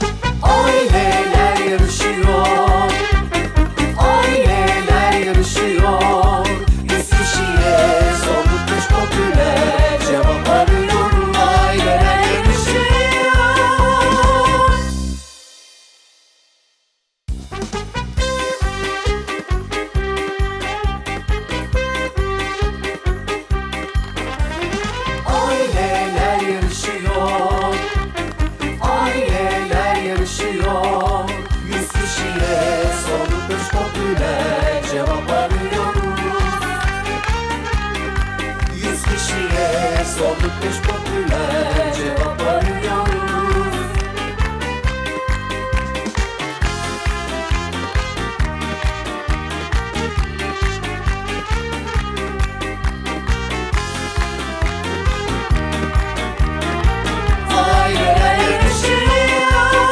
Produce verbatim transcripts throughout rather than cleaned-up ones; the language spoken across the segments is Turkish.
Aileler yarışıyor, aileler yarışıyor. Yüz kişiye sorduk beş popüler, cevap arıyorum. Aileler yarışıyor. Aileler yarışıyor, aileler yarışıyor. Yüz kişiye sorduk beş popüler, cevap arıyoruz. Yüz kişiye sorduk beş popüler, cevap arıyoruz. Aileler yarışıyor.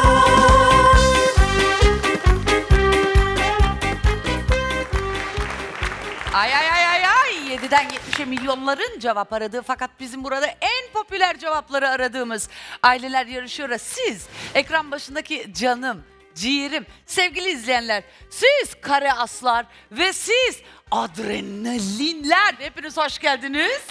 Ay ay ay ay ay. yediden yetmişe milyonların cevap aradığı fakat bizim burada en popüler cevapları aradığımız aileler yarışıyor. Siz ekran başındaki canım, ciğerim, sevgili izleyenler, siz kare aslar ve siz adrenalinler. Hepiniz hoş geldiniz.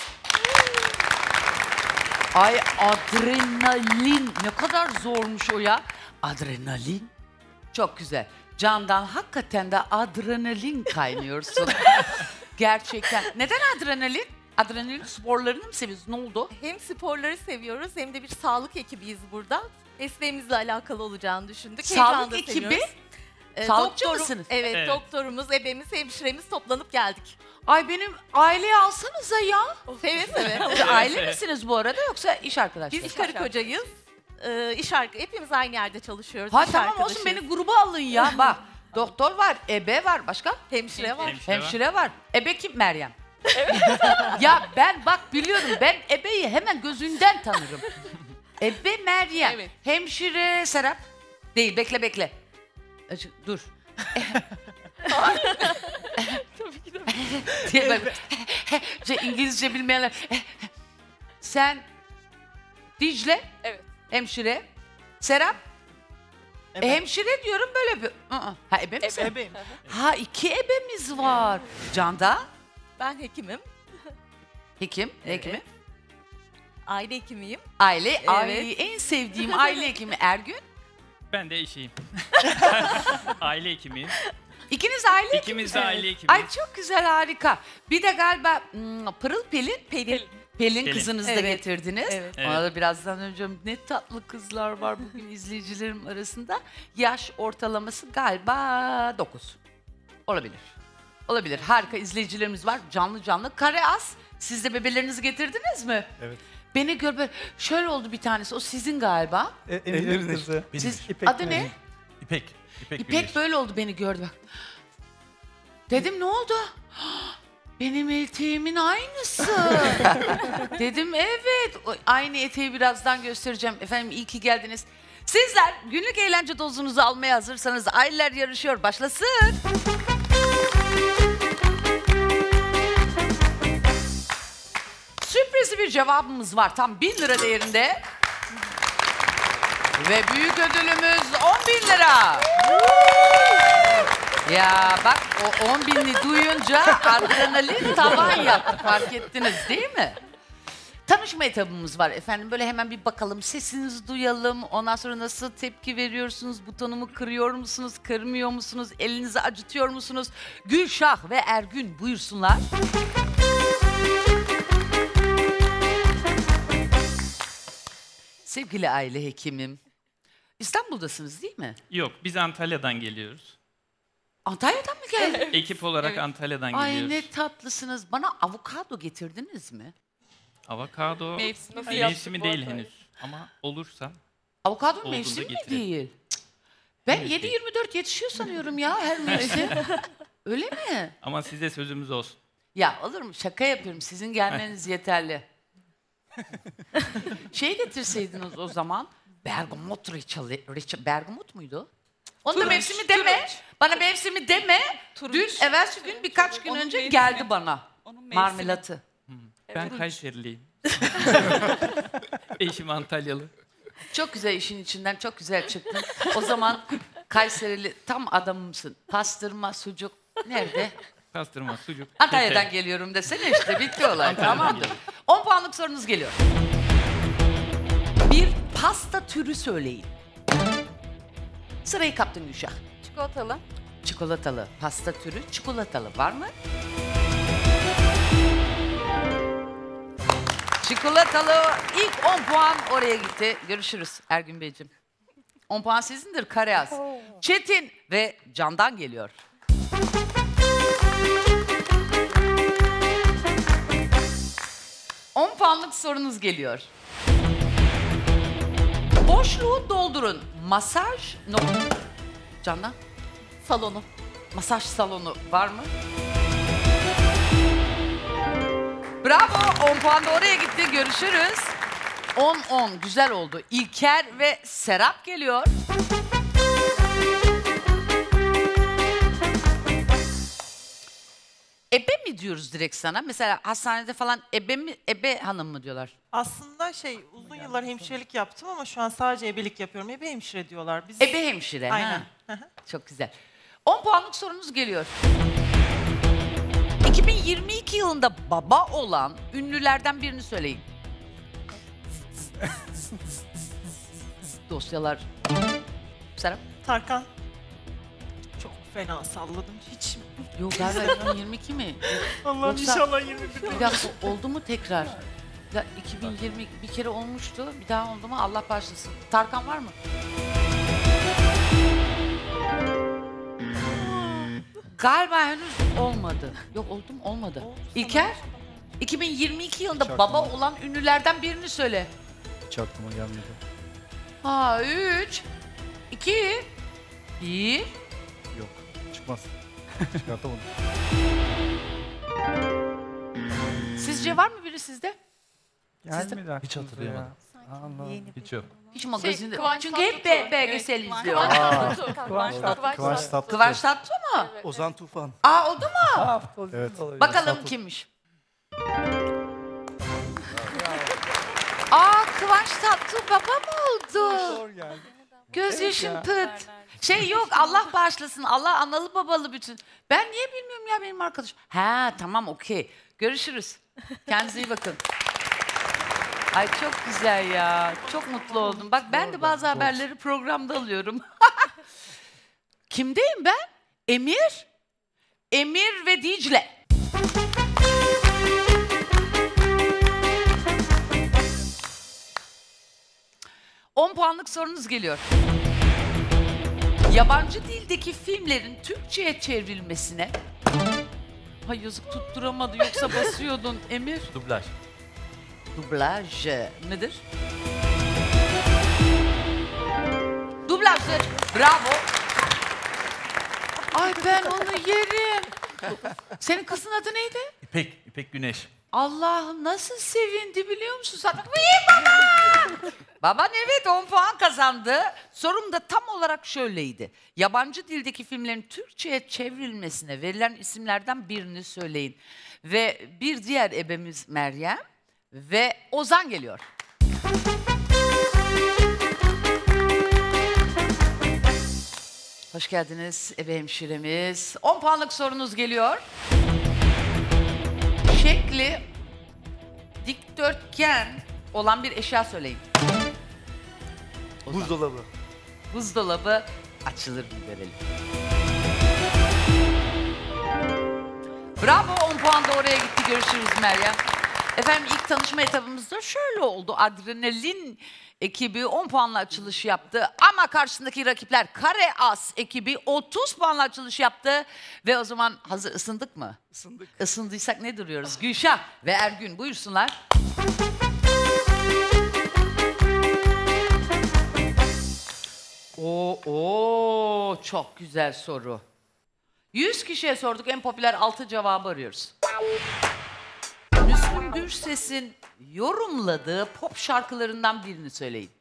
Ay adrenalin ne kadar zormuş o ya. Adrenalin çok güzel. Candan hakikaten de adrenalin kaynıyorsun. Gerçekten. Neden adrenalin? Adrenalin sporlarını mı seviyorsun? Ne oldu? Hem sporları seviyoruz hem de bir sağlık ekibiyiz burada. Mesleğimizle alakalı olacağını düşündük. Sağlık Heyecanı da ekibi? seviyoruz. Ee, Sağlıkçı doktoru- mısınız? Evet, Evet. doktorumuz, ebemiz, hemşiremiz toplanıp geldik. Ay benim aileye alsanıza ya. Seve seve. Aile misiniz bu arada yoksa iş arkadaşları? Biz karı kocayız. Ee, iş arka, hepimiz aynı yerde çalışıyoruz. Ha iş tamam arkadaşıyız. olsun beni gruba alın ya. Bak doktor var, ebe var başka? Hemşire var. Hemşire. Hemşire var. Ebe kim? Meryem. Ya ben bak biliyorum ben ebeyi hemen gözünden tanırım. Ebe Meryem. Evet. Hemşire Serap. Değil bekle bekle. Acı- Dur. Tabii ki de. diye böyle şey, İngilizce bilmeyenler. Sen Dicle. Evet. Hemşire. Serap. E, hemşire diyorum böyle bir. Aa, ha ebe misin? Ebeyim. Ha iki ebemiz var. Canda. Ben hekimim. Hekim. Ne hekimi? Aile hekimiyim. Aile. Evet. Ay, en sevdiğim aile hekimi Ergün. Ben de eşiyim. Aile hekimiyim. İkiniz aile hekimi. İkimiz de aile hekimiyiz. Ay çok güzel harika. Bir de galiba hmm, Pırıl Pelin. Pelin. Pelin Pelin. kızınızı da Evet. getirdiniz. Evet. Ona da birazdan önce ne tatlı kızlar var bugün izleyicilerim arasında. Yaş ortalaması galiba dokuz. Olabilir. Olabilir. Harika izleyicilerimiz var. Canlı canlı. Kare as. Siz de bebelerinizi getirdiniz mi? Evet. Beni gör böyle. Şöyle oldu bir tanesi. O sizin galiba. E, Emir'in kızı. Siz, İpek adı mi? ne? İpek. İpek, İpek Güneş. böyle oldu beni gördü bak. Dedim ne oldu? Benim eteğimin aynısı. Dedim evet. O- Aynı eteği birazdan göstereceğim. Efendim iyi ki geldiniz. Sizler günlük eğlence dozunuzu almaya hazırsanız aileler yarışıyor. Başlasın. Sürpriz bir cevabımız var. Tam bin lira değerinde. Ve büyük ödülümüz on bin lira. Ya bak o on bini duyunca adrenalin tavan yaptı fark ettiniz değil mi? Tanışma etabımız var efendim. Böyle hemen bir bakalım sesinizi duyalım. Ondan sonra nasıl tepki veriyorsunuz? Butonumu kırıyor musunuz? Kırmıyor musunuz? Elinizi acıtıyor musunuz? Gülşah ve Ergün buyursunlar. Sevgili aile hekimim. İstanbul'dasınız değil mi? Yok, biz Antalya'dan geliyoruz. Antalya'dan mı geldin? Ekip olarak Antalya'dan Ay geliyoruz. ne tatlısınız. Bana avokado getirdiniz mi? Avokado Mevsimi mevsimi değil henüz. Ama olursa Avokado Olduğunda mevsimi mi getirelim. değil? Cık. Ben Evet, yedi değil. yirmi dört yetişiyor sanıyorum ya her mevsim. Öyle mi? ama size sözümüz olsun. Ya olur mu? Şaka yapıyorum. Sizin gelmeniz yeterli. Şey getirseydiniz o zaman. Bergamot reçeli. reçel- Bergamot muydu? Onun da Turunç, mevsimi deme. turunç. Bana mevsimi deme. Turunç. Dün, evvelsi gün birkaç gün Onun önce mevsimi. geldi bana. Onun mevsimi. Marmelatı. Ben Kayseriliyim. Eşim Antalyalı. Çok güzel işin içinden çok güzel çıktın. O zaman Kayserili tam adamımsın. Pastırma, sucuk nerede? Pastırma, sucuk. Antalya'dan kete. geliyorum desene işte bitti olay. Antalya'dan Tamamdır. geliyorum. on puanlık sorunuz geliyor. Bir pasta türü söyleyin. Sırayı kaptın Gülşah. Çikolatalı. Çikolatalı pasta türü çikolatalı var mı? Çikolatalı ilk on puan oraya gitti. Görüşürüz Ergün Beyciğim. on puan sizindir Kareas. Çetin ve Can'dan geliyor. on puanlık sorunuz geliyor. Boşluğu doldurun. Masaj no. Can'dan? Salonu. Masaj salonu var mı? Bravo. on puan da oraya gitti. Görüşürüz. on on. Güzel oldu. İlker ve Serap geliyor. Ebe mi diyoruz direkt sana? Mesela hastanede falan ebe mi, ebe hanım mı diyorlar? Aslında şey uzun yıllar hemşirelik yaptım ama şu an sadece ebelik yapıyorum. Ebe hemşire diyorlar. Biz Ebe hemşire. Aynen. Ha. Çok güzel. on puanlık sorunuz geliyor. iki bin yirmi iki yılında baba olan ünlülerden birini söyleyin. Dosyalar. Serap? Tarkan. Çok fena salladım. Hiç Yok galiba iki bin yirmi iki mi? Allah'ım Yoksa- inşallah yirmi bir. Bir dakika oldu mu tekrar? Ya iki bin yirmi bir kere olmuştu. Bir daha oldu mu? Allah başlasın. Tarkan var mı? Galiba henüz olmadı. Yok oldu mu? Olmadı. İlker? iki bin yirmi iki yılında Hiç baba aklıma- olan ünlülerden birini söyle. Hiç aklıma gelmedi. Ha, üç, iki, bir. Yok. Çıkmaz. Çıkartamadım. Sizce var mı biri sizde? Gelmedi Hiç hatırlayamadım. Allah. Hiç yok. Hiç magazinde. Kıvanç Çünkü hep Tatlıtuğ. be belgesel Evet, izliyor. Kıvanç Aa. Tatlıtuğ. Kıvanç Tatlı. Kıvanç Tatlı. Kıvanç Tatlıtuğ mu? Evet. Ozan Tufan. Aa oldu mu? Bakalım kimmiş? Aa Kıvanç Tatlıtuğ baba mı oldu? Zor geldi. Gözyaşım pıt. Şey yok Allah bağışlasın. Allah analı babalı bütün. Ben niye bilmiyorum ya benim arkadaşım. Ha tamam okey. Görüşürüz. Kendinize iyi bakın. Ay çok güzel ya. Çok mutlu oldum. Bak ben de bazı haberleri programda alıyorum. Kimdeyim ben? Emir. Emir ve Dicle. on puanlık sorunuz geliyor. Yabancı dildeki filmlerin Türkçe'ye çevrilmesine... Hay yazık tutturamadı yoksa basıyordun Emir. Dublaj. Dublaj nedir? Dublajdır. Bravo. Ay ben onu yerim. Senin kızın adı neydi? İpek, İpek Güneş. Allah'ım nasıl sevindi biliyor musun? Sana iyi baba. Baban evet on puan kazandı. Sorum da tam olarak şöyleydi. Yabancı dildeki filmlerin Türkçe'ye çevrilmesine verilen isimlerden birini söyleyin. Ve bir diğer ebemiz Meryem ve Ozan geliyor. Hoş geldiniz ebe hemşiremiz. on puanlık sorunuz geliyor. Şekli dikdörtgen olan bir eşya söyleyin. Ozan. Buzdolabı. Buzdolabı açılır mı görelim. Bravo on puan da oraya gitti. Görüşürüz Meryem. Efendim ilk tanışma etapımızda şöyle oldu. Adrenalin ekibi on puanla açılış yaptı. Ama karşısındaki rakipler Kare As ekibi otuz puanla açılış yaptı. Ve o zaman hazır ısındık mı? Isındık. Isındıysak ne duruyoruz? Gülşah ve Ergün buyursunlar. Oo, oo, çok güzel soru. yüz kişiye sorduk en popüler altı cevabı arıyoruz. Müslüm Gürses'in yorumladığı pop şarkılarından birini söyleyin.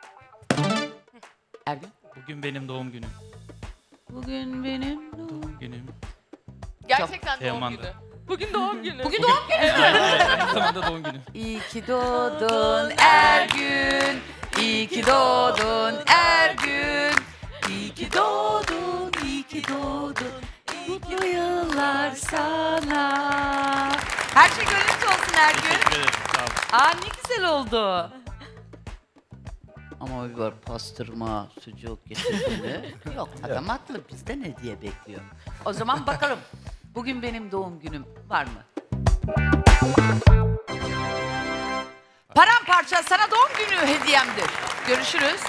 Ergün? Bugün benim doğum günüm. Bugün benim doğum Doğum günüm. Gerçekten doğum Teoman'da. günü. Bugün doğum günü. Bugün doğum günü. Evet, aynı zamanda doğum günüm. İyi ki doğdun Ergün. İyi ki doğdun Ergün. İyi ki doğdun, iyi ki doğdun. Mutlu yıllar sana. Her şey gönlünüzce olsun Ergün. Teşekkür ederim. Sağ olun. Aa ne güzel oldu. Ama bir var pastırma, sucuk getirdiğinde yok adam haklı bizde ne diye bekliyor. O zaman bakalım bugün benim doğum günüm var mı? Paramparça sana doğum günü hediyemdir. Görüşürüz.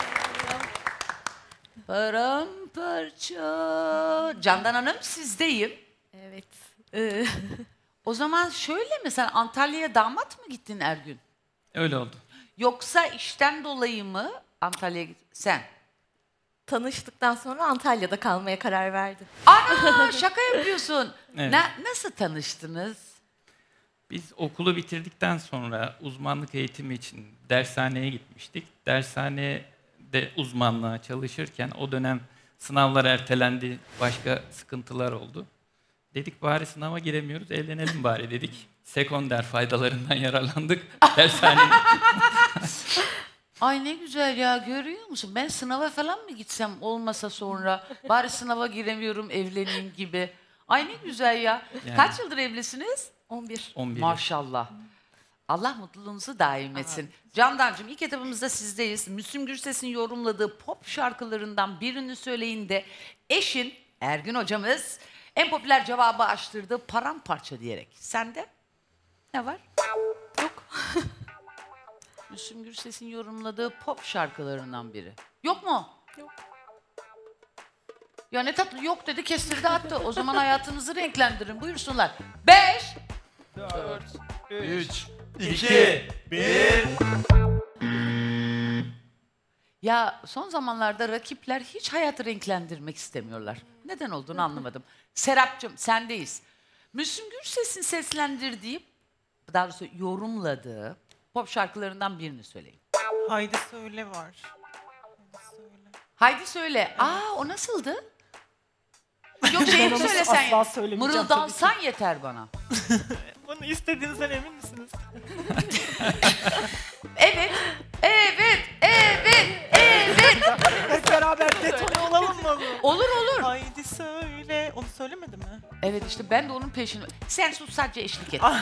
Paramparça. Candan Hanım sizdeyim. Evet. Ee, O zaman şöyle mi sen Antalya'ya damat mı gittin Ergün? Öyle oldu. Yoksa işten dolayı mı Antalya'ya gittin? Sen. Tanıştıktan sonra Antalya'da kalmaya karar verdim. Ana şaka yapıyorsun. Evet. Na- nasıl tanıştınız? Biz okulu bitirdikten sonra uzmanlık eğitimi için dershaneye gitmiştik. Dershanede uzmanlığa çalışırken o dönem sınavlar ertelendi, başka sıkıntılar oldu. Dedik bari sınava giremiyoruz, evlenelim bari dedik. Sekonder faydalarından yararlandık dershanenin. Ay ne güzel ya görüyor musun? Ben sınava falan mı gitsem olmasa sonra bari sınava giremiyorum evleneyim gibi. Ay ne güzel ya. Yani. Kaç yıldır evlisiniz? on bir. on bir. Maşallah. Allah mutluluğunuzu daim etsin. Candancığım ilk etapımızda sizdeyiz. Müslüm Gürses'in yorumladığı pop şarkılarından birini söyleyin de eşin Ergün hocamız en popüler cevabı açtırdı paramparça diyerek. Sende ne var? Yok. Müslüm Gürses'in yorumladığı pop şarkılarından biri. Yok mu? Yok. Ya ne tatlı yok dedi kestirdi attı. O zaman hayatınızı renklendirin buyursunlar. Beş. üç, İki, bir. Ya son zamanlarda rakipler hiç hayatı renklendirmek istemiyorlar. Neden olduğunu anlamadım. Serapcığım sendeyiz. Müslüm Gürses'in seslendirdiği, daha doğrusu yorumladığı pop şarkılarından birini söyleyin. Haydi söyle var. Haydi söyle. Haydi söyle. Aa o nasıldı? Yok şeyini söylesen. asla söylemeyeceğim Mırıldansan yeter bana. Bunu istediğinizden emin misiniz? Evet, evet, evet, evet. Hep beraber detone olalım mı? Olur olur. Haydi söyle. Onu söylemedi mi? Evet işte ben de onun peşinde. Sen sus sadece eşlik et.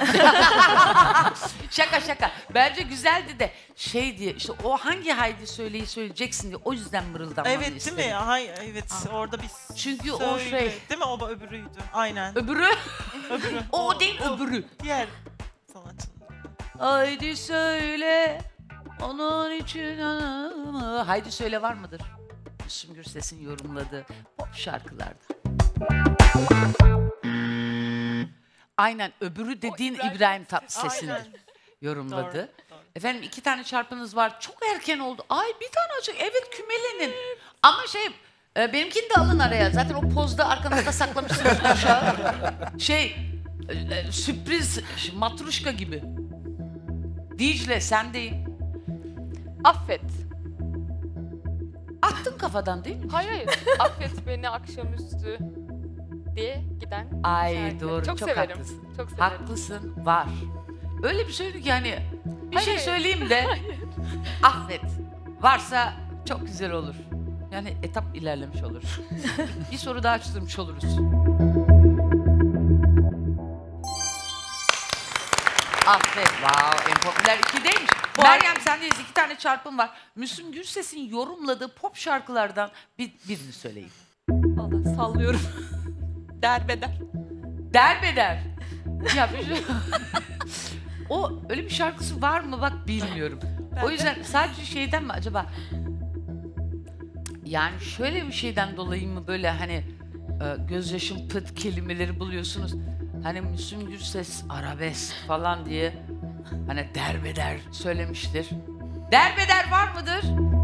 Şaka şaka. Bence güzeldi de şey diye işte o hangi haydi söyleyi söyleyeceksin diye o yüzden mırıldanmanı Evet istedim. değil mi? Hay, evet orada biz Çünkü o söyle. şey- Değil mi? O öbürüydü. Aynen. Öbürü? Öbürü. O değil öbürü. Diğer sanatçının. Haydi söyle onun için mı? Haydi söyle var mıdır? Müslüm Gürses'in yorumladığı pop şarkılarda. Aynen öbürü dediğin İbrahim Tatlıses'indir. Aynen. Yorumladı. Doğru, doğru. Efendim iki tane çarpınız var. Çok erken oldu. Ay bir tane açık. Evet kümelenin. Ama şey e, benimkini de alın araya. Zaten o pozda arkanızda saklamışsınız uşağı. Şey e, e, sürpriz ş- matruşka gibi. Dicle sendeyim. Affet. Attın kafadan değil mi? Hayır hayır. Affet beni akşamüstü diye giden Ay şarkı. doğru çok, Çok severim. haklısın. Çok severim. Haklısın var. Öyle bir söyledi ki hani bir Hayır, şey hayır. söyleyeyim de affet. Varsa çok güzel olur. Yani etap ilerlemiş olur. Bir soru daha açtırmış oluruz. Affet. Wow, en popüler ikideymiş. Meryem sendeyiz. İki tane çarpım var. Müslüm Gürses'in yorumladığı pop şarkılardan bir, birini söyleyin. Vallahi sallıyorum. Derbeder. Derbeder. Ya bir şey- o öyle bir şarkısı var mı bak bilmiyorum. O yüzden sadece şeyden mi acaba? Yani şöyle bir şeyden dolayı mı böyle hani e, gözyaşım pıt kelimeleri buluyorsunuz. Hani Müslüm Gürses arabesk falan diye hani derbeder söylemiştir. Derbeder var mıdır?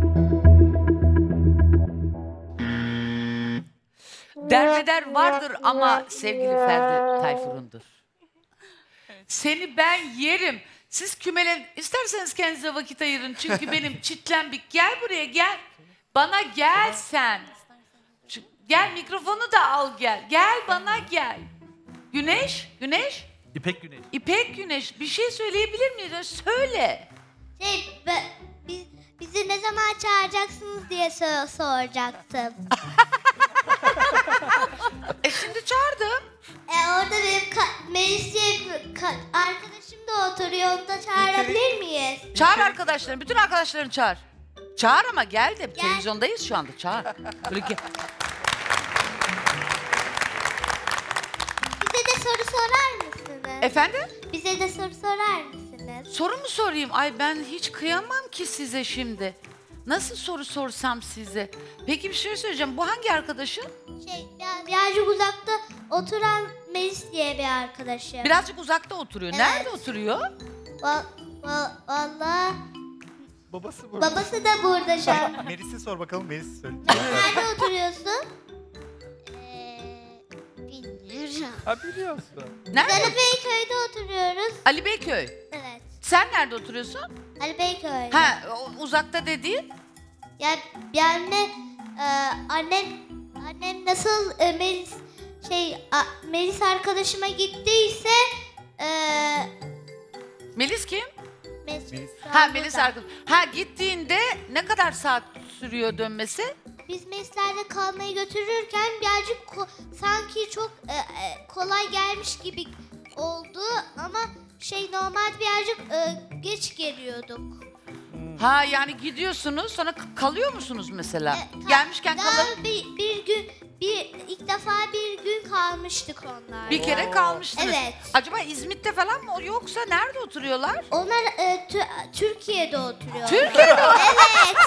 Derbeder vardır ama sevgili Ferdi Tayfur'undur. Seni ben yerim. Siz kümelen isterseniz kendinize vakit ayırın. Çünkü benim çitlenbik. Gel buraya gel. Bana gel sen. Şu- Gel mikrofonu da al gel. Gel bana gel. Güneş, Güneş, İpek Güneş. İpek Güneş bir şey söyleyebilir miyiz? Söyle. Şey, be, biz, bizim Sizi ne zaman çağıracaksınız diye so- soracaktım. E şimdi çağırdım. E orada benim ka- Melis diye bir ka- arkadaşım da oturuyor. Onu da çağırabilir miyiz? Çağır arkadaşlarını, bütün arkadaşlarını çağır. Çağır ama gel de televizyondayız şu anda, çağır. Böyle gel. Bize de soru sorar mısınız? Efendim? Bize de soru sorar mısınız? Soru mu sorayım? Ay ben hiç kıyamam ki size şimdi. Nasıl soru sorsam size? Peki bir şey söyleyeceğim. Bu hangi arkadaşın? Şey, ya- birazcık uzakta oturan Melis diye bir arkadaşım. Birazcık uzakta oturuyor. Evet. Nerede oturuyor? Va- va- Valla Babası burada. babası da burada şu an. Melis'e sor bakalım, Melis söyle. Nerede oturuyorsun? Eee bilmiyorum. Ha biliyorsun. Nerede? Ali Beyköy'de oturuyoruz. Ali Beyköy. Evet. Sen nerede oturuyorsun? Ali Beyköy. Ha, o- uzakta dediğin? Ya yani e, annem annem nasıl e, Melis şey a- Melis arkadaşıma gittiyse e, Melis kim? Melis, Ha Sağlık'ta. Melis arkadaş. Ha gittiğinde ne kadar saat sürüyor dönmesi? Biz Melisler'de kalmayı götürürken birazcık ko- sanki çok e, e, kolay gelmiş gibi oldu ama şey normal birazcık e, geç geliyorduk. Ha yani gidiyorsunuz sonra k- kalıyor musunuz mesela? E, ka- Gelmişken daha kalır. bir, bir gün bir ilk defa bir gün kalmıştık onlar. Bir kere kalmışsınız. Evet. Acaba İzmit'te falan mı yoksa nerede oturuyorlar? Onlar e, tü- Türkiye'de oturuyor. Türkiye'de Evet.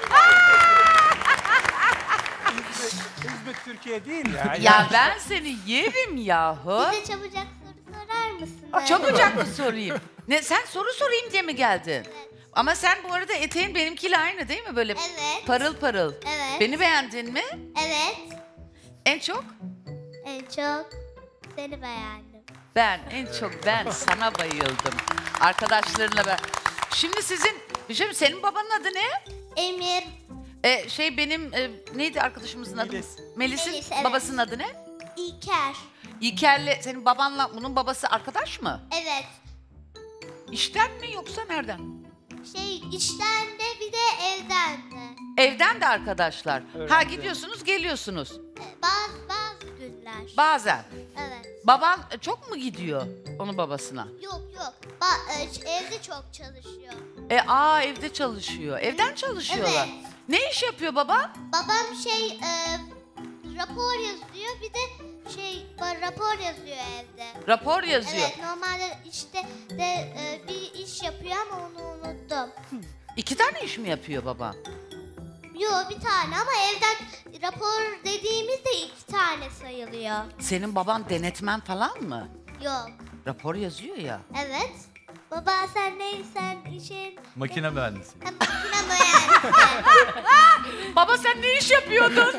İzmit Türkiye değil ya. Ya ben seni yerim yahu. Bize çabucak soru sorar mısınız? Çabucak mı sorayım? Ne sen soru sorayım diye mi geldin? Ama sen bu arada eteğin benimkiyle aynı değil mi? Böyle Evet. parıl parıl. Evet. Beni beğendin mi? Evet. En çok? En çok seni beğendim. Ben, en çok ben sana bayıldım. Arkadaşlarınla ben. Şimdi sizin, bir şey mi? Senin babanın adı ne? Emir, Ee, şey benim, e, neydi arkadaşımızın adı? Melis. Melis'in Melis, evet. babasının adı ne? İlker. İlker'le senin babanla bunun babası arkadaş mı? Evet. İşten mi yoksa nereden? Şey işten de bir de evden de. Evden de arkadaşlar. Ha Öğrenci. gidiyorsunuz, geliyorsunuz. E, Bazı bazı günler. Bazen. Evet. Baban e, çok mu gidiyor onun babasına? Yok yok. Ba- e, ç- evde çok çalışıyor. E aa evde çalışıyor. Evden çalışıyorlar. Evet. Ne iş yapıyor baba? Babam şey e, rapor yazıyor bir de şey ba- rapor yazıyor evde. Rapor yazıyor. Evet normalde işte de e, bir iş yapıyor ama onu unuttum. İki tane iş mi yapıyor baba? Yok bir tane ama evden rapor dediğimizde iki tane sayılıyor. Senin baban denetmen falan mı? Yok. Rapor yazıyor ya. Evet. Baba sen ne sen işin Makine mühendisi. hem makine mühendisi. Baba sen ne iş yapıyordun?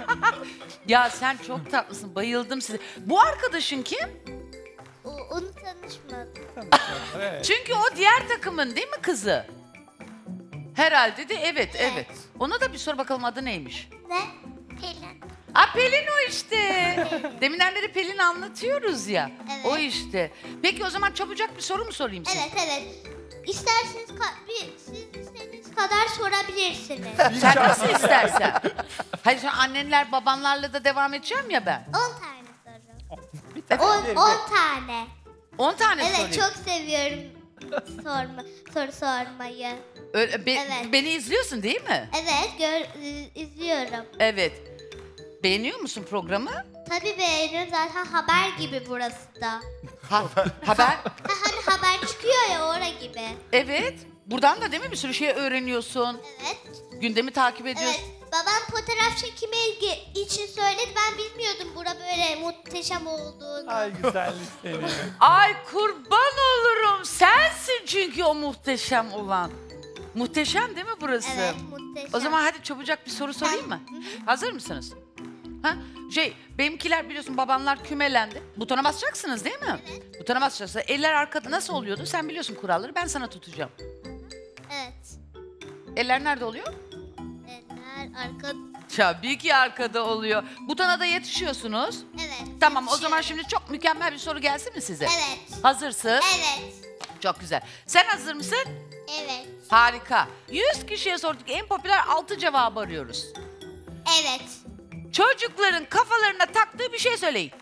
Ya sen çok tatlısın. Bayıldım size. Bu arkadaşın kim? O, onu tanışmadım. Evet. Çünkü o diğer takımın değil mi kızı? Herhalde de evet, evet. Evet. Ona da bir sor bakalım adı neymiş? Ne? Pelin. Aa Pelin o işte. Deminden beri Pelin anlatıyoruz ya. Evet. O işte. Peki o zaman çabucak bir soru mu sorayım size? Evet evet. İsterseniz ka- bir, siz istediğiniz kadar sorabilirsiniz. Sen nasıl istersen. Hayır sen annenler babanlarla da devam edeceğim ya ben. on tane soru. Bir tane On, verin. on tane. On tane Evet sorayım. çok seviyorum sorma, soru sormayı. Öyle, be- Evet. Beni izliyorsun değil mi? Evet gör, i- izliyorum. Evet. Beğeniyor musun programı? Tabii beğeniyorum zaten haber gibi burası da. Ha, haber? Ha, hani haber çıkıyor ya ora gibi. Evet. Buradan da değil mi bir sürü şey öğreniyorsun. Evet. Gündemi takip ediyorsun. Evet. Babam fotoğraf çekimi ilgi- için söyledi. Ben bilmiyordum bura böyle muhteşem olduğunu. Ay güzellik seni. Ay kurban olurum. Sensin çünkü o muhteşem olan. Muhteşem değil mi burası? Evet muhteşem. O zaman hadi çabucak bir soru sorayım mı? Hazır mısınız? Ha? Şey, benimkiler biliyorsun babanlar kümelendi. Butona basacaksınız değil mi? Evet. Butona basacaksınız. Eller arkada nasıl oluyordu? Sen biliyorsun kuralları. Ben sana tutacağım. Evet. Eller nerede oluyor? Eller arka... Tabii ki arkada oluyor. Butona da yetişiyorsunuz. Evet. Tamam o zaman yetişiyorum. şimdi çok mükemmel bir soru gelsin mi size? Evet. Hazırsın. Evet. Çok güzel. Sen hazır mısın? Evet. Harika. yüz kişiye sorduk. En popüler altı cevabı arıyoruz. Evet. Çocukların kafalarına taktığı bir şey söyleyin.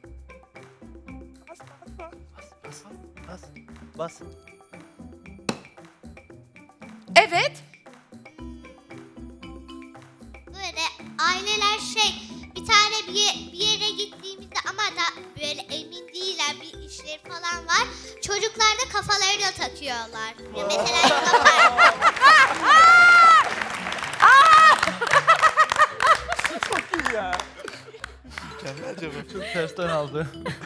Bas. Bas. Evet. Böyle aileler şey bir tane bir, ye- bir yere gittiğimizde ama da böyle emin değiller bir işleri falan var. Çocuklar da kafalarına takıyorlar. Ya mesela yapar. Çok iyi ya. Mükemmel cevap. Çok tersten aldı.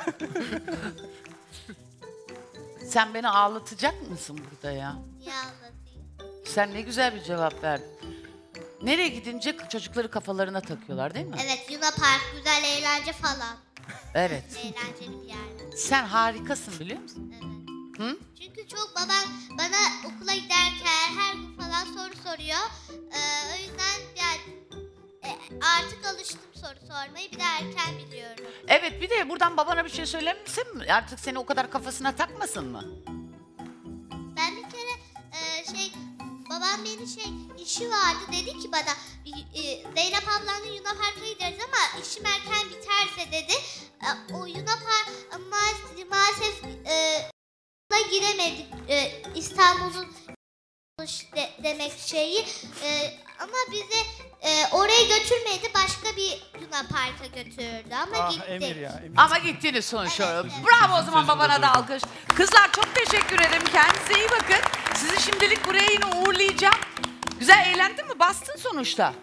Sen beni ağlatacak mısın burada ya? Niye anlatayım? Sen ne güzel bir cevap verdin. Nereye gidince çocukları kafalarına takıyorlar değil mi? Evet, Luna Park güzel eğlence falan. Evet. Eğlenceli bir yer. Sen harikasın biliyor musun? Evet. Hı? Çünkü çok babam bana okula giderken her gün falan soru soruyor. Ee, o yüzden yani e, artık alıştım soru sormayı. Bir de erken biliyorum. Evet, bir de buradan babana bir şey söyler misin? Artık seni o kadar kafasına takmasın mı? Ben bir kere e, şey babam beni şey işi vardı dedi ki bana e, Zeynep ablanla Luna Park'a gideriz ama işim erken biterse dedi. E, o Luna Park maalesef, maalesef e, da giremedik e, İstanbul'un de, demek şeyi e, ama bizi e, oraya götürmedi, başka bir Luna Park'a götürdü ama Ah gittik. Emir ya. Emir. Ama gittiniz sonuç Evet, olarak. evet. Bravo o zaman Sözünü babana de da duydum. alkış. Kızlar çok teşekkür ederim. Kendinize iyi bakın. Sizi şimdilik buraya yine uğurlayacağım. Güzel eğlendin mi? Bastın sonuçta.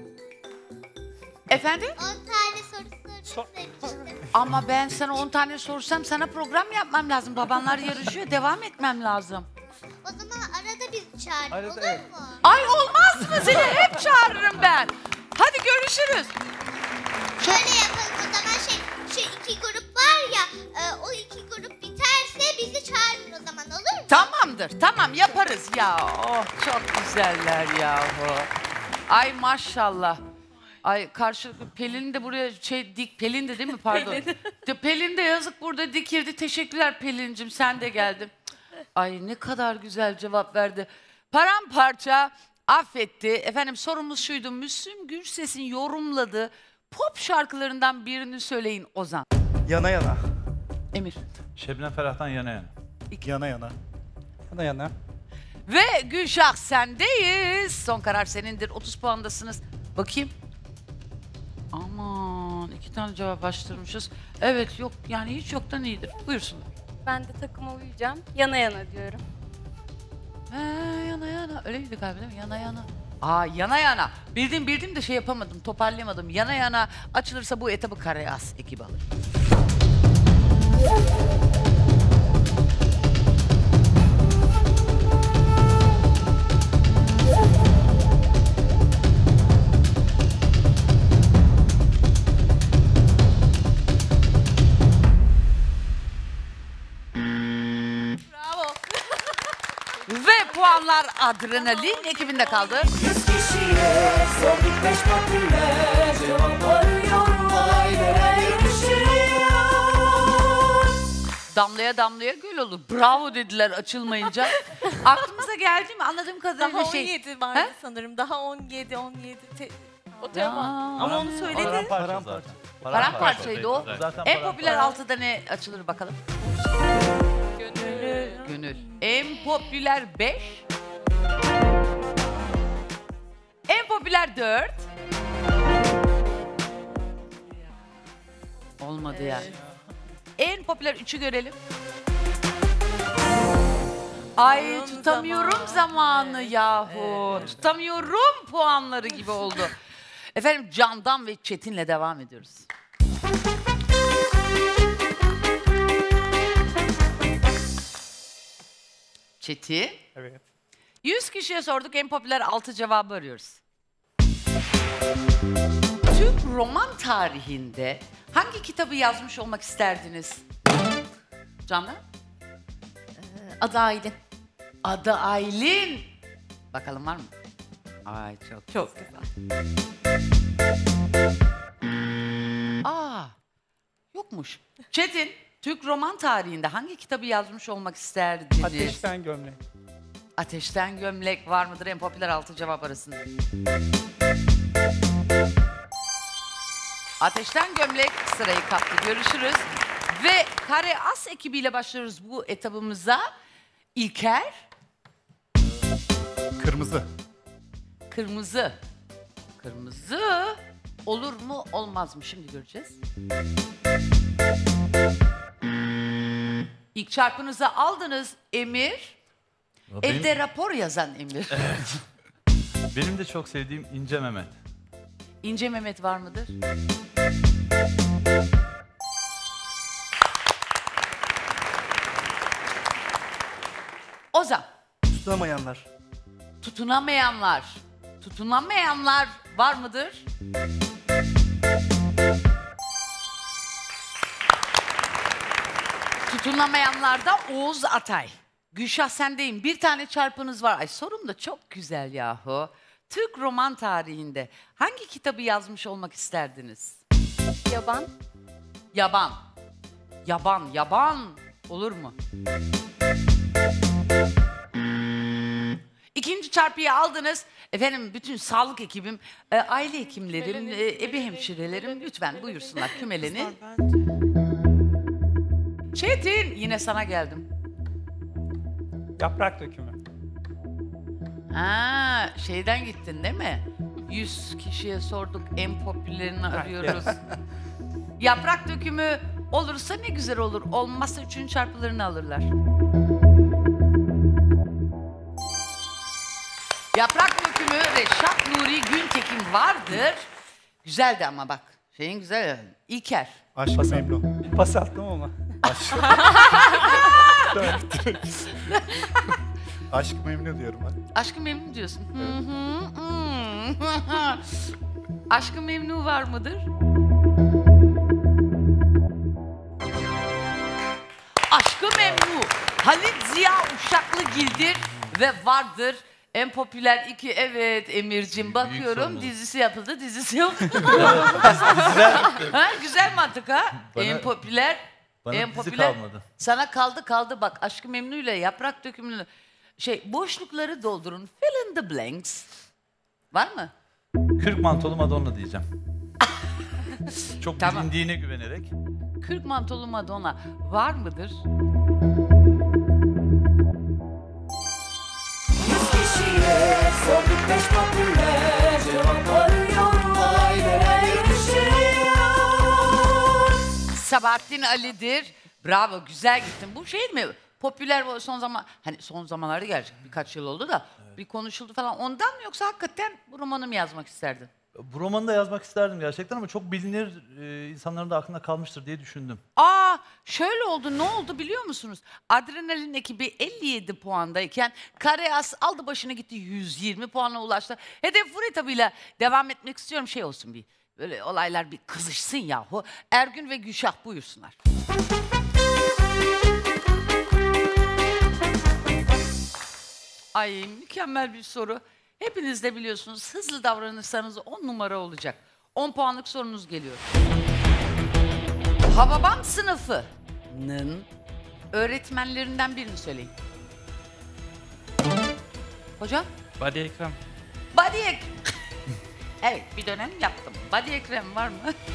Efendim? on tane soru sordum demiştim. Ama ben sana on tane sorsam sana program yapmam lazım. Babanlar yarışıyor. Devam etmem lazım. O zaman arada bizi çağırın, Arada, olur evet. mu? Ay olmaz mı? Seni hep çağırırım ben. Hadi görüşürüz. Şöyle yapalım o zaman şey, şu iki grup var ya, e, o iki grup biterse bizi çağırın o zaman, olur mu? Tamamdır. Tamam yaparız ya. Oh çok güzeller yahu. Ay maşallah. Ay karşı Pelin de buraya şey dik Pelin de değil mi pardon? de, Pelin de yazık burada dikirdi. Teşekkürler Pelin'cim sen de geldin. Ay ne kadar güzel cevap verdi. Paramparça affetti. Efendim sorumuz şuydu. Müslüm Gürses'in yorumladığı pop şarkılarından birini söyleyin Ozan. Yana yana. Emir. Şebnem Ferah'tan yana yana. Yana yana. Yana yana. Ve Gülşah sendeyiz. Son karar senindir. otuz puandasınız. Bakayım. Aman iki tane cevap açtırmışız. Evet yok yani hiç yoktan iyidir. Buyursunlar. Ben de takıma uyacağım. Yana yana diyorum. He, yana yana. Öyleydi galiba değil mi? Yana yana. Aa yana yana. Bildim bildim de şey yapamadım, toparlayamadım. Yana yana açılırsa bu etabı Karayaz ekibi alır. Bravo. Ve puanlar Adrenalin ekibinde kaldı. Yüz kişiye sorduk beş popüler cevap arıyorum. Aileler yarışıyor. Damlaya damlaya göl olur. Bravo dediler açılmayınca. Aklımıza geldi mi anladığım kadarıyla Daha şey. on yedi vardı He? sanırım. Daha on yedi, on yedi. Te- o Ya. tema. Ama onu söyledi. Paramparça zaten. Paramparçaydı o. Zaten En paramparça. popüler altıda ne açılır bakalım? Gönül. Gönül. En popüler beş. En popüler dört. Olmadı yani. En popüler üçü görelim. Ay Onun tutamıyorum zamanı. zamanı Evet, yahu. evet. Tutamıyorum puanları gibi oldu. Efendim Candan ve Çetin'le devam ediyoruz. Çetin. Evet. yüz kişiye sorduk en popüler altı cevabı arıyoruz. Türk roman tarihinde hangi kitabı yazmış olmak isterdiniz? Candan? Adı Aylin. Adı Aylin. Bakalım var mı? Ay çok Çok güzel. Aa, yokmuş. Çetin, Türk roman tarihinde hangi kitabı yazmış olmak isterdiniz? Ateşten gömlek. Ateşten gömlek var mıdır en popüler altı cevap arasında? Ateşten gömlek sırayı kaptı. Görüşürüz. Ve Kare As ekibiyle başlıyoruz bu etabımıza. İlker. Kırmızı. Kırmızı. Kırmızı olur mu olmaz mı? Şimdi göreceğiz. İlk çarpınızı aldınız Emir. Ya benim, Evde rapor yazan Emir. benim de çok sevdiğim İnce Mehmet. İnce Mehmet var mıdır? Ozan. Tutunamayanlar. Tutunamayanlar. Tutunamayanlar var mıdır? Tutunamayanlarda Oğuz Atay. Gülşah sendeyim. Bir tane çarpınız var. Ay sorum da çok güzel yahu. Türk roman tarihinde hangi kitabı yazmış olmak isterdiniz? Yaban. Yaban. Yaban, yaban olur mu? İkinci çarpıyı aldınız. Efendim bütün sağlık ekibim, e, aile hekimlerim, e, ebe hemşirelerim lütfen buyursunlar kümelenin. Çetin yine sana geldim. Yaprak dökümü. Ha, şeyden gittin değil mi? Yüz kişiye sorduk en popülerini arıyoruz. Yaprak dökümü olursa ne güzel olur. Olmazsa üçüncü çarpılarını alırlar. Yaprak dökümü Reşat Nuri Güntekin vardır. Güzeldi ama bak. Şeyin güzel. İlker. Aşk memnun. Bir pas attım ama. Aşk memnun diyorum ben. Aşkı Memnu diyorsun. Hı hı, hı. Aşkı Memnu var mıdır? Aşkı Memnu. Halit Ziya Uşaklıgil'dir ve vardır. En popüler iki, evet Emir'cim bakıyorum sorumluluk. dizisi yapıldı, dizisi yok. Ha, güzel mantık ha. Bana- en popüler, Bana en dizi popüler. kalmadı. Sana kaldı kaldı bak Aşk-ı Memnu ile Yaprak Dökümü'nü şey boşlukları doldurun. Fill in the blanks. Var mı? Kürk mantolu Madonna diyeceğim. Çok Tamam. bilindiğine güvenerek. Kırk mantolu Madonna var mıdır? Yüz kişiye sorduk beş popüler cevap arıyorum. Aileler yarışıyor. Sabahattin Ali'dir. Bravo güzel gittin. Bu şey mi? Popüler bu son zaman hani son zamanlarda gerçek birkaç yıl oldu da bir konuşuldu falan. Ondan mı yoksa hakikaten bu romanı mı yazmak isterdin? Bu romanı da yazmak isterdim gerçekten ama çok bilinir, e, insanların da aklında kalmıştır diye düşündüm. Aa şöyle oldu ne oldu biliyor musunuz? Adrenalin ekibi elli yedi puandayken Kareas aldı başına gitti yüz yirmi puana ulaştı. Hedef Furi tabiyle devam etmek istiyorum şey olsun bir. Böyle olaylar bir kızışsın yahu. Ergün ve Gülşah buyursunlar. Ay mükemmel bir soru. Hepiniz de biliyorsunuz hızlı davranırsanız on numara olacak. on puanlık sorunuz geliyor. Hababam sınıfının öğretmenlerinden birini söyleyin. Hocam? Badi Ekrem. Badi Ek... Evet bir dönem yaptım. Badi Ekrem var mı?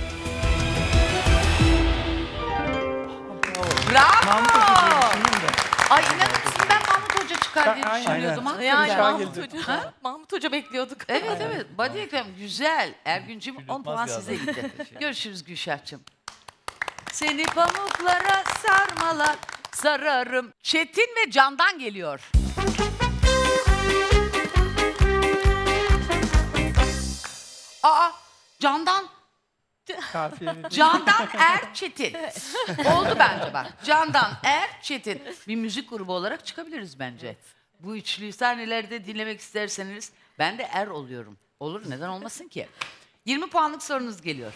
Bravo! Mahmut Hoca diye düşündüm de. Ay inanır mısın ben Mahmut Hoca çıkar diye Aynen. düşünüyordum. Aynen. Hakikaten. Yani Gülşah Mahmut geldi. Hoca, Ha? Mahmut Hoca bekliyorduk. Evet evet. Badi Ekrem güzel. Ergüncüm on Yutmaz puan bir size adam. gitti. Görüşürüz Gülşah'cığım. Seni pamuklara sarmalar sararım. Çetin ve Candan geliyor. Aa Candan. Kafiye Candan Erçetin. Oldu bence bak. Candan Erçetin. Bir müzik grubu olarak çıkabiliriz bence. Bu üçlüyü sahnelerde dinlemek isterseniz ben de er oluyorum. Olur neden olmasın ki? yirmi puanlık sorunuz geliyor.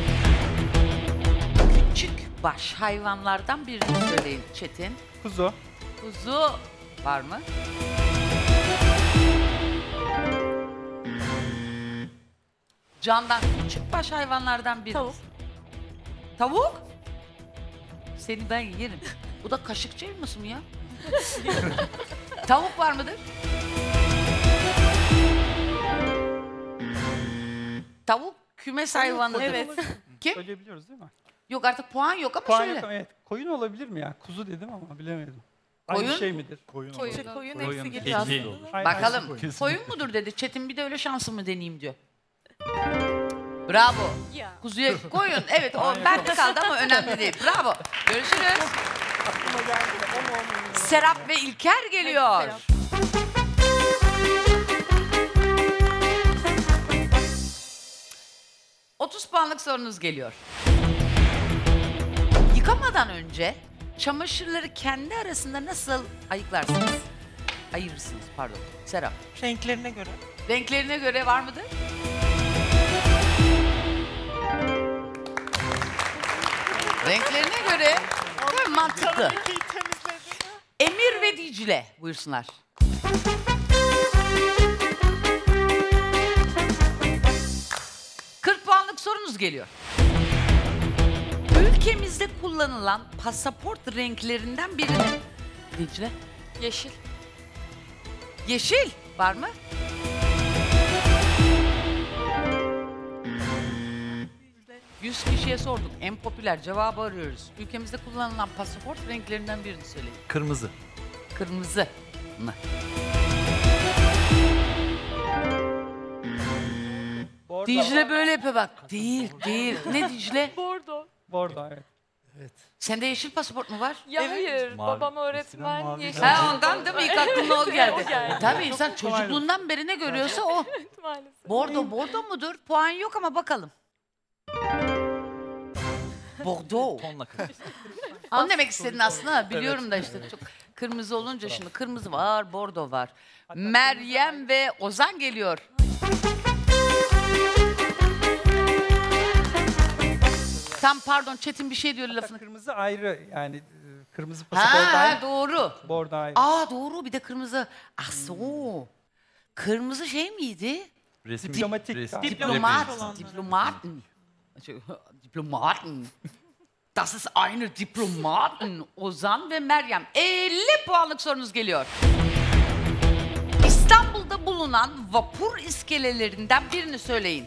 Küçük baş hayvanlardan birini söyleyin Çetin. Kuzu. Kuzu var mı? Candan küçük baş hayvanlardan biri. Tavuk. Tavuk? Seni ben yerim. Bu da kaşıkçı elması mı ya? Tavuk var mıdır? Tavuk kümes hayvanıdır. Evet. Kim? Söyleyebiliyoruz değil mi? Yok artık puan yok ama Puan söyle. yok ama evet. Koyun olabilir mi ya? Kuzu dedim ama bilemedim. Koyun? Aynı şey midir? Koyun. Koyun. İşte koyun Koyun, hepsi keçi. geliyor aslında. Aynı- Bakalım aynısı koyun mudur dedi. Çetin bir de öyle şansımı deneyeyim diyor. Bravo. Ya. Kuzuya koyun. Evet o bende kaldı ama önemli değil. Bravo. Görüşürüz. Serap ve İlker geliyor. Serap. otuz puanlık sorunuz geliyor. Yıkamadan önce çamaşırları kendi arasında nasıl ayıklarsınız? Ayırırsınız pardon. Serap. Renklerine göre. Renklerine göre var mıdır? Renklerine göre değil mi? Mantıklı. Emir ve Dicle buyursunlar. kırk puanlık sorunuz geliyor. Ülkemizde kullanılan pasaport renklerinden birini. Dicle. Yeşil. Yeşil var mı? yüz kişiye sorduk. En popüler cevabı arıyoruz. Ülkemizde kullanılan pasaport renklerinden birini söyleyin. Kırmızı. Kırmızı. Mı? Bordo. Dicle böyle yapıyor bak. Değil, değil. Ne Dicle? Bordo. Bordo evet. Sende yeşil pasaport mu var? Ya Evet. hayır. Mavi. Babam Eskiden öğretmen. mavi. Yeşil. Ha ondan değil mi? İlk aklına o geldi. O geldi. Tabii insan çocukluğundan beri ne görüyorsa o. Maalesef. Bordo, bordo mudur? Puan yok ama bakalım. Bordeaux. Tonla kırmızı. Onu demek istedin aslında. Biliyorum da işte çok kırmızı olunca şimdi kırmızı var, bordo var. Meryem ve Ozan geliyor. Tam pardon Çetin bir şey diyor lafını. Kırmızı ayrı yani e, kırmızı pasaport Ha ayrı. doğru. Bordo ayrı. Aa doğru bir de kırmızı. Ah so. Kırmızı şey miydi? Resmi. Diplomatik resmi- galiba. Diplomat. olanları. Diplomaten. Diplomaten. Das ist eine Diplomaten. Ozan ve Meryem. elli puanlık sorunuz geliyor. İstanbul'da bulunan vapur iskelelerinden birini söyleyin.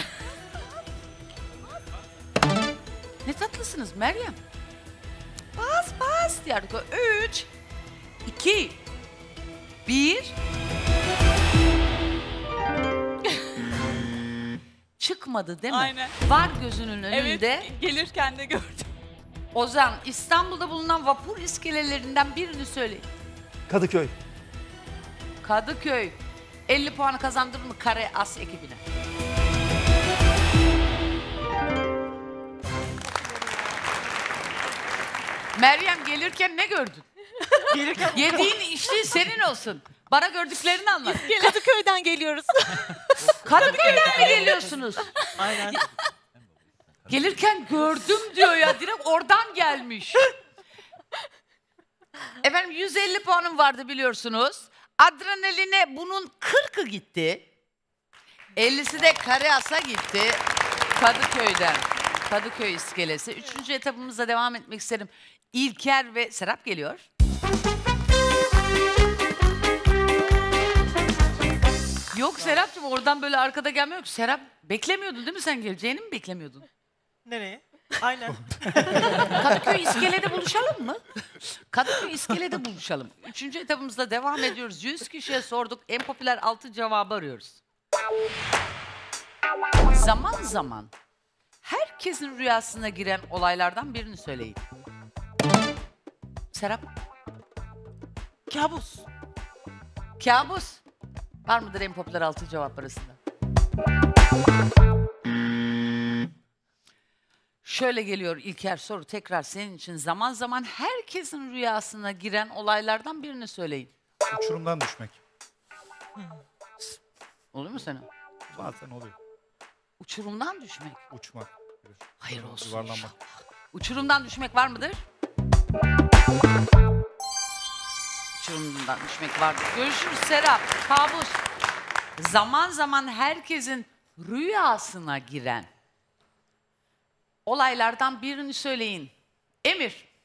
Ne tatlısınız Meryem. Bas bas diyorduk. Üç, iki, bir. Çıkmadı değil mi? Aynen. Var gözünün önünde. Evet, gelirken de gördüm. Ozan, İstanbul'da bulunan vapur iskelelerinden birini söyleyin. Kadıköy. Kadıköy. elli puanı kazandırır mı Kare As ekibine? Meryem gelirken ne gördün? Gelirken Yediğin içtiğin senin olsun. Bana gördüklerini anlat. Kadıköy'den geliyoruz. Kadıköy'den mi geliyorsunuz? aynen. Gelirken gördüm diyor ya. Direkt oradan gelmiş. Efendim yüz elli puanım vardı biliyorsunuz. Adrenaline bunun kırkı gitti. ellisi de Kareas'a gitti. Kadıköy'den. Kadıköy iskelesi. Üçüncü etapımıza devam etmek isterim. İlker ve Serap geliyor. Yok Serapcığım oradan böyle arkada gelmiyor yok. Serap beklemiyordun değil mi sen geleceğini mi beklemiyordun? Nereye? Aynen. Kadıköy iskelede buluşalım mı? Kadıköy iskelede buluşalım. Üçüncü etapımızda devam ediyoruz. yüz kişiye sorduk. En popüler altı cevabı arıyoruz. Zaman zaman herkesin rüyasına giren olaylardan birini söyleyin. Serap, Kabus. kabus. Var mıdır en popüler altı cevap arasında? Şöyle geliyor İlker soru tekrar senin için. Zaman zaman herkesin rüyasına giren olaylardan birini söyleyin. Uçurumdan düşmek. Olur mu sana? Bazen oluyor. Uçurumdan düşmek. Uçmak. Hayır olsun Yuvarlanmak. inşallah. Uçurumdan düşmek var mıdır? Uçurumdan düşmek vardır. Görüşürüz Serap. Kabus. Zaman zaman herkesin rüyasına giren olaylardan birini söyleyin. Emir.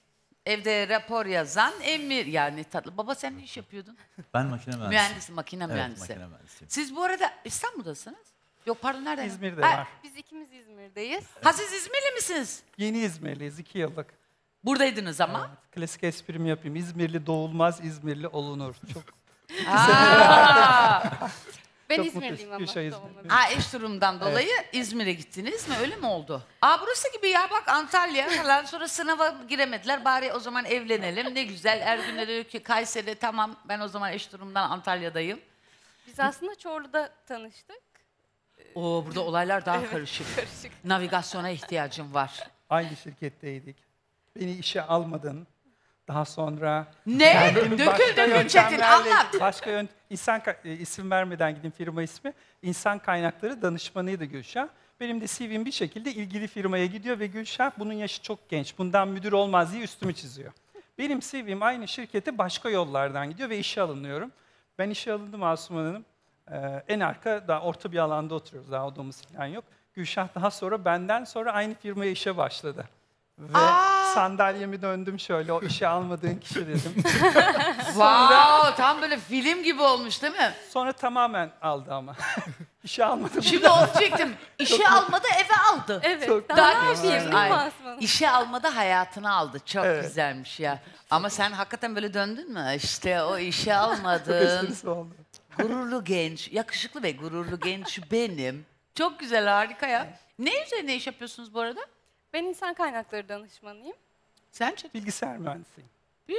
evde rapor yazan Emir. Ya ne tatlı. Baba sen ne iş yapıyordun? Ben makine mühendisiyim. Mühendisi, makine Evet, mühendisi. makine mühendisiyim. Siz bu arada İstanbul'dasınız? Yok pardon nerede? İzmir'de Ha, var. Biz ikimiz İzmir'deyiz. Ha siz İzmirli misiniz? Yeni İzmirliyiz, iki yıllık. Buradaydınız ama. Evet, klasik esprimi yapayım. İzmirli doğulmaz, İzmirli olunur. Çok Aa. Ben Çok İzmirliyim mutluyum. ama. Gülşah doğumum. İzmirli. Ha eş durumdan dolayı İzmir'e gittiniz mi? Öyle mi oldu? Aa burası gibi ya bak Antalya falan sonra sınava giremediler. Bari o zaman evlenelim. Ne güzel. Ergün de diyor ki Kayseri tamam ben o zaman eş durumdan Antalya'dayım. Biz aslında Çorlu'da tanıştık. Oo burada olaylar daha Evet, karışık. Karışık. Navigasyona ihtiyacım var. Aynı şirketteydik. Beni işe almadın. Daha sonra... Ne? Kendim başka Dökül dökül Çetin yöntemlerle- anlat. Başka yön, insan ka- e, isim vermeden gideyim firma ismi. İnsan kaynakları danışmanıydı Gülşah. Benim de C V'm bir şekilde ilgili firmaya gidiyor ve Gülşah bunun yaşı çok genç. Bundan müdür olmaz diye üstümü çiziyor. Benim C V'm aynı şirkete başka yollardan gidiyor ve işe alınıyorum. Ben işe alındım Asuman Hanım. Ee, en arka, daha orta bir alanda oturuyoruz. Daha odamız falan yok. Gülşah daha sonra benden sonra aynı firmaya işe başladı. Ve Aa! sandalyemi döndüm şöyle, o işe almadığın kişi dedim. Wow, tam böyle film gibi olmuş değil mi? Sonra tamamen aldı ama. İşe almadım. Şimdi onu diyecektim. İşe almadı eve aldı. Evet. Çok daha Daha ne ne yapayım değil mi Ay, Asmanım? İşe almadı hayatını aldı. Çok Evet. güzelmiş ya. Ama sen hakikaten böyle döndün mü? İşte o işe Çok almadın. esprisi oldu. Gururlu genç, yakışıklı ve gururlu genç benim. Çok güzel, harika ya. Ne üzerine iş yapıyorsunuz bu arada? Ben insan kaynakları danışmanıyım. Sen Çetin. Bilgisayar mühendisiyim.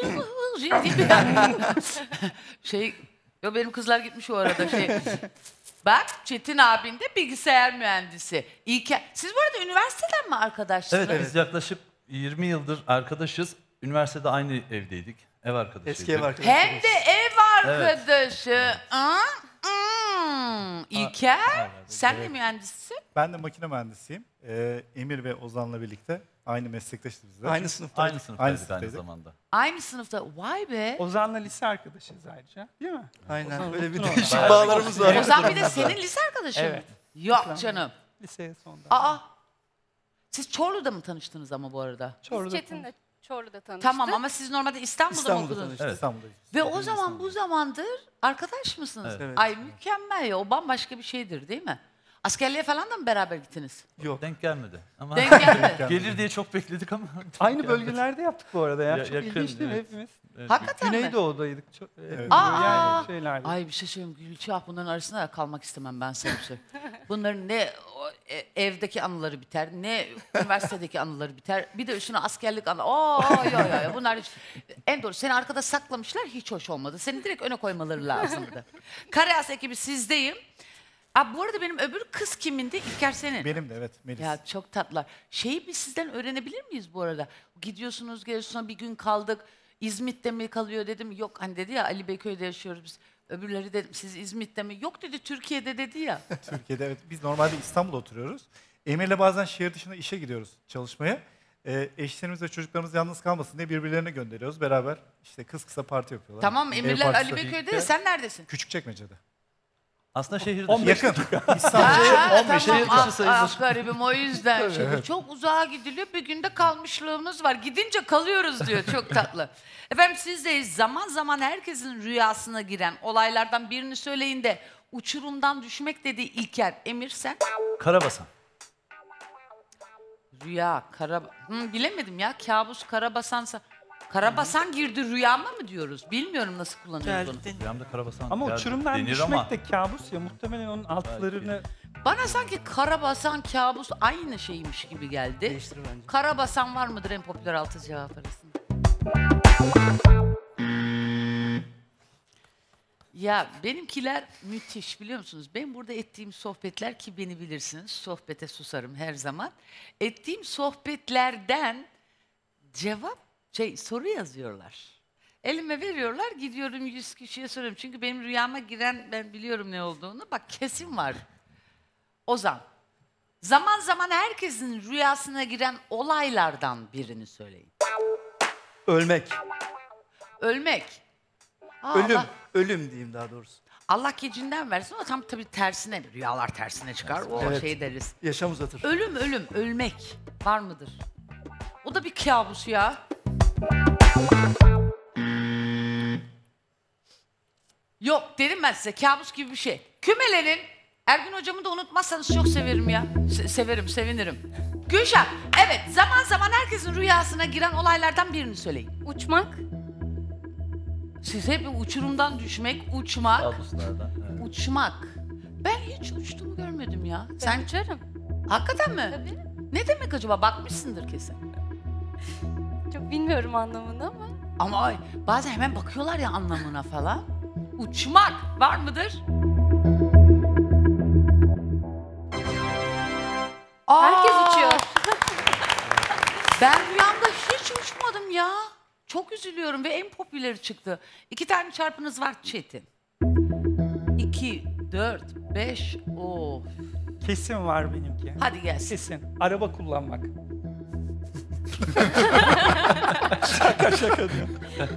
şey, yo benim kızlar gitmiş o arada şey. Bak Çetin abin de bilgisayar mühendisi. İlke, siz bu arada üniversiteden mi arkadaşsınız? Evet, biz yaklaşık yirmi yıldır arkadaşız. Üniversitede aynı evdeydik. Ev arkadaşıydık. Eski ev arkadaşım. Hem de ev arkadaşı. Aa, hmm. İlker, sen de mühendissin. Ben de makine mühendisiyim. Ee, Emir ve Ozan'la birlikte aynı meslektaşız biz de. Aynı sınıfta. Aynı sınıftaydık aynı, sınıftaydık. zamanda. Aynı sınıfta. Vay be. Ozan'la lise arkadaşıyız ayrıca. Değil mi? Aynen. Böyle bir Ozan. değişik bağlarımız var. Ozan bir de senin lise arkadaşın mı? Evet. Yok canım. Liseye sonda. Aa. Siz Çorlu'da mı tanıştınız ama bu arada? Biz Çorlu'da Çetin'le Çorlu'da tanıştık. Tamam ama siz normalde İstanbul'da, İstanbul'da mı okudunuz? tanıştık. Evet. İstanbul'dayız. Ve o zaman bu zamandır arkadaş mısınız? Evet. Evet. Ay mükemmel ya, o bambaşka bir şeydir değil mi? Askerliğe falan da mı beraber gittiniz? Yok. Denk gelmedi. Ama Denk geldi. gelir diye çok bekledik ama. denk Aynı gelmedi. bölgelerde yaptık bu arada ya. Ya- Çok yakın, ilginç değil mi evet. hepimiz? Evet, Hakikaten mi? Güneydoğu'daydık. Çok, evet. Aa! Yani şeylerde. Ay bir şey söyleyeyim Gülçah, bunların arasında da kalmak istemem ben sana bir şey. Bunların ne o, e, evdeki anıları biter, ne üniversitedeki anıları biter. Bir de üstüne askerlik anı. Oo yo yo yo. Bunlar hiç, en doğru seni arkada saklamışlar, hiç hoş olmadı. Seni direkt öne koymaları lazımdı. Kareas ekibi sizdeyim. Aa, bu arada benim öbür kız kimindi? İlker senin. Benim de evet Melis. Ya çok tatlılar. Şeyi biz sizden öğrenebilir miyiz bu arada? Gidiyorsunuz, geliyorsunuz, bir gün kaldık. İzmit'te mi kalıyor dedim. Yok hani dedi ya Ali Beyköy'de yaşıyoruz biz. Öbürleri dedim siz İzmit'te mi? Yok dedi Türkiye'de dedi ya. Türkiye'de evet. Biz normalde İstanbul'da oturuyoruz. Emir'le bazen şehir dışında işe gidiyoruz çalışmaya. Ee, eşlerimiz ve çocuklarımız yalnız kalmasın diye birbirlerine gönderiyoruz. Beraber işte kız kısa parti yapıyorlar. Tamam Ev Emirler partisi Ali Beyköy'de de birlikte. sen neredesin? Küçükçekmece'de. Aslında şehirde. Yakın. Ha, İstanbul on beş tamam, şehir ah, dışı ah, garibim o yüzden. Şimdi çok uzağa gidiliyor, bir günde kalmışlığımız var. Gidince kalıyoruz diyor, çok tatlı. Efendim sizdeyiz. Zaman zaman herkesin rüyasına giren olaylardan birini söyleyin de uçurumdan düşmek dedi İlker. Emir sen? Karabasan. Rüya, kara... Hı, bilemedim ya, kabus, karabasansa... Karabasan girdi rüyama mı diyoruz? Bilmiyorum nasıl kullanıyoruz onu. Geldin. Rüyamda karabasan Ama geldi uçurumdan denir düşmek ama de kabus ya. Muhtemelen onun altlarını... Bana sanki karabasan, kabus aynı şeymiş gibi geldi. Değiştir bence. Karabasan var mıdır en popüler altı cevap arasında? Ya benimkiler müthiş biliyor musunuz? Ben burada ettiğim sohbetler, ki beni bilirsiniz, sohbete susarım her zaman. Ettiğim sohbetlerden cevap, şey soru yazıyorlar. Elime veriyorlar, gidiyorum yüz kişiye soruyorum. Çünkü benim rüyama giren, ben biliyorum ne olduğunu. Bak kesin var. Ozan, zaman zaman herkesin rüyasına giren olaylardan birini söyleyin. Ölmek. Ölmek. Aa, Ölüm. Allah, Ölüm diyeyim daha doğrusu. Allah gecinden versin ama tam tabii tersine, rüyalar tersine çıkar. O Evet. şey deriz. Yaşam uzatır. Ölüm, ölüm, ölmek var mıdır? O da bir kabus ya. Yok dedim ben size, kabus gibi bir şey. Kümelerin, Ergün hocamı da unutmazsanız çok severim ya. Se- severim, sevinirim. Gülşah, evet, zaman zaman herkesin rüyasına giren olaylardan birini söyleyin. Uçmak. Siz hep uçurumdan düşmek, uçmak, Kabuslardan. Evet. uçmak. Ben hiç uçtuğumu görmedim ya. Ben Sen uçarım. hakikaten mi? Tabii. Ne demek acaba? Bakmışsındır kesin. Çok bilmiyorum anlamını ama. Ama ay, bazen hemen bakıyorlar ya anlamına falan. Uçmak var mıdır? Aa, Herkes uçuyor. Ben rüyamda hiç uçmadım ya. Çok üzülüyorum ve en popüleri çıktı. İki tane çarpınız var Çetin. İki, dört, beş, of. Kesin var benimki. Hadi gelsin. Kesin. Araba kullanmak. şaka şaka diyor.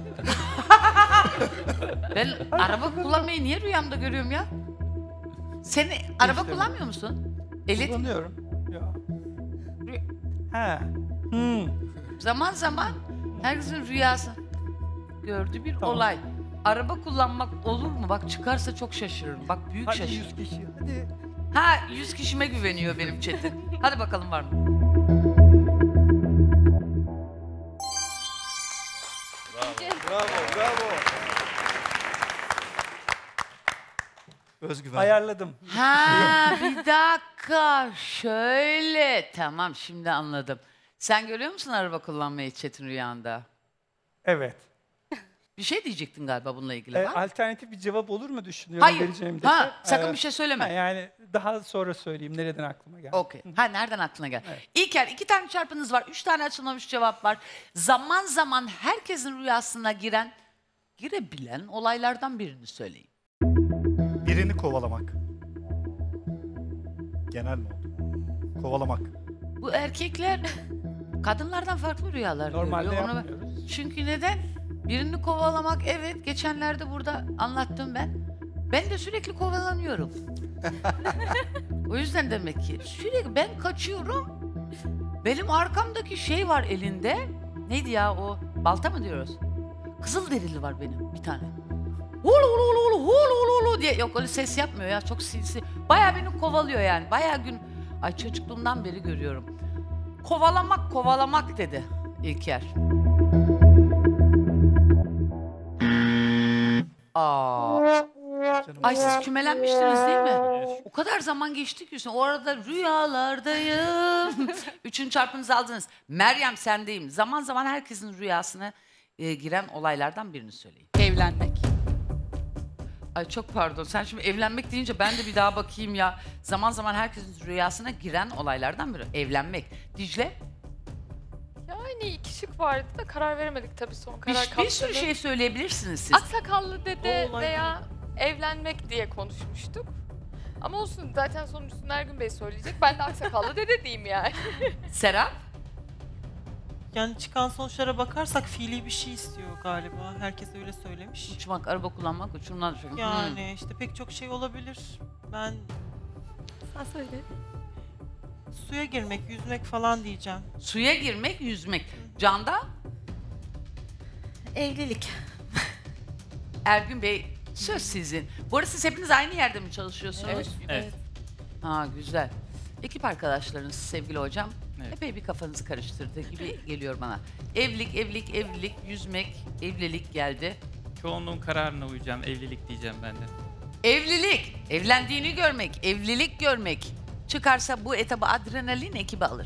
Ben araba kullanmayı niye rüyamda görüyorum ya? Sen araba İşte bu. kullanmıyor musun? Elit Kullanıyorum. Ya. Rü- Ha. Hmm. zaman zaman herkesin rüyası gördüğü bir Tamam. olay. Araba kullanmak olur mu? Bak çıkarsa çok şaşırırım. Bak büyük Hadi şaşırırım. yüz kişi. Hadi. Ha yüz kişime güveniyor benim Çetin. Hadi bakalım var mı? Özgüven. Ayarladım. Ha bir dakika. Şöyle. Tamam şimdi anladım. Sen görüyor musun araba kullanmayı Çetin rüyanda? Evet. Bir şey diyecektin galiba bununla ilgili. Ee, ha? alternatif bir cevap olur mu düşünüyorum Hayır. vereceğimde. Ha, sakın Ee, bir şey söyleme. ha, yani daha sonra söyleyeyim nereden aklıma geldi. Okey. Ha nereden aklına gel? Evet. İlker iki tane çarpınız var. Üç tane açılmamış cevap var. Zaman zaman herkesin rüyasına giren, girebilen olaylardan birini söyleyin. Birini kovalamak. Genel mi oldu? Kovalamak. Bu erkekler kadınlardan farklı rüyalar Normalde görüyor. Onu- yapmıyoruz. Çünkü neden? Birini kovalamak, evet, geçenlerde burada anlattım ben. Ben de sürekli kovalanıyorum. O yüzden demek ki sürekli ben kaçıyorum. Benim arkamdaki şey var elinde. Neydi ya o? Balta mı diyoruz? Kızılderili var benim bir tane. Hulu hulu hulu hulu hulu hulu diye. Yok öyle ses yapmıyor ya, çok sinsi. Bayağı beni kovalıyor yani. Bayağı gün, ay çocukluğumdan beri görüyorum. Kovalamak kovalamak dedi İlker. Aa. Ay siz kümelenmiştiniz değil mi? O kadar zaman geçti ki o arada rüyalardayım. Üçüncü çarpınızı aldınız. Meryem sendeyim. Zaman zaman herkesin rüyasına e, giren olaylardan birini söyleyin. Evlenmek. Ay çok pardon. Sen şimdi evlenmek deyince ben de bir daha bakayım ya. Zaman zaman herkesin rüyasına giren olaylardan biri. Evlenmek. Dicle? Yani iki şık vardı da karar veremedik tabii son Bir, karar bir sürü kapsadı. şey söyleyebilirsiniz siz. Aksakallı dede O olay veya evlenmek diye konuşmuştuk. Ama olsun zaten sonuncusunu Ergün Bey söyleyecek. Ben de aksakallı dede diyeyim yani. Serap? Yani çıkan sonuçlara bakarsak fiili bir şey istiyor galiba. Herkes öyle söylemiş. Uçmak, araba kullanmak, uçurumdan düşmek. Hmm. Yani işte pek çok şey olabilir. Ben Sen söyle. suya girmek, yüzmek falan diyeceğim. Suya girmek, yüzmek. Canda? Evlilik. Ergün Bey, söz sizin. Bu arada siz hepiniz aynı yerde mi çalışıyorsunuz? Evet. Evet. Ha güzel. Ekip arkadaşlarınız sevgili hocam Evet. epey bir kafanızı karıştırdı gibi geliyor bana. Evlilik, evlilik, evlilik, yüzmek, evlilik geldi. Çoğunluğun kararına uyacağım. Evlilik diyeceğim ben de. Evlilik, evlendiğini görmek, evlilik görmek. Çıkarsa bu etabı adrenalin ekibi alır.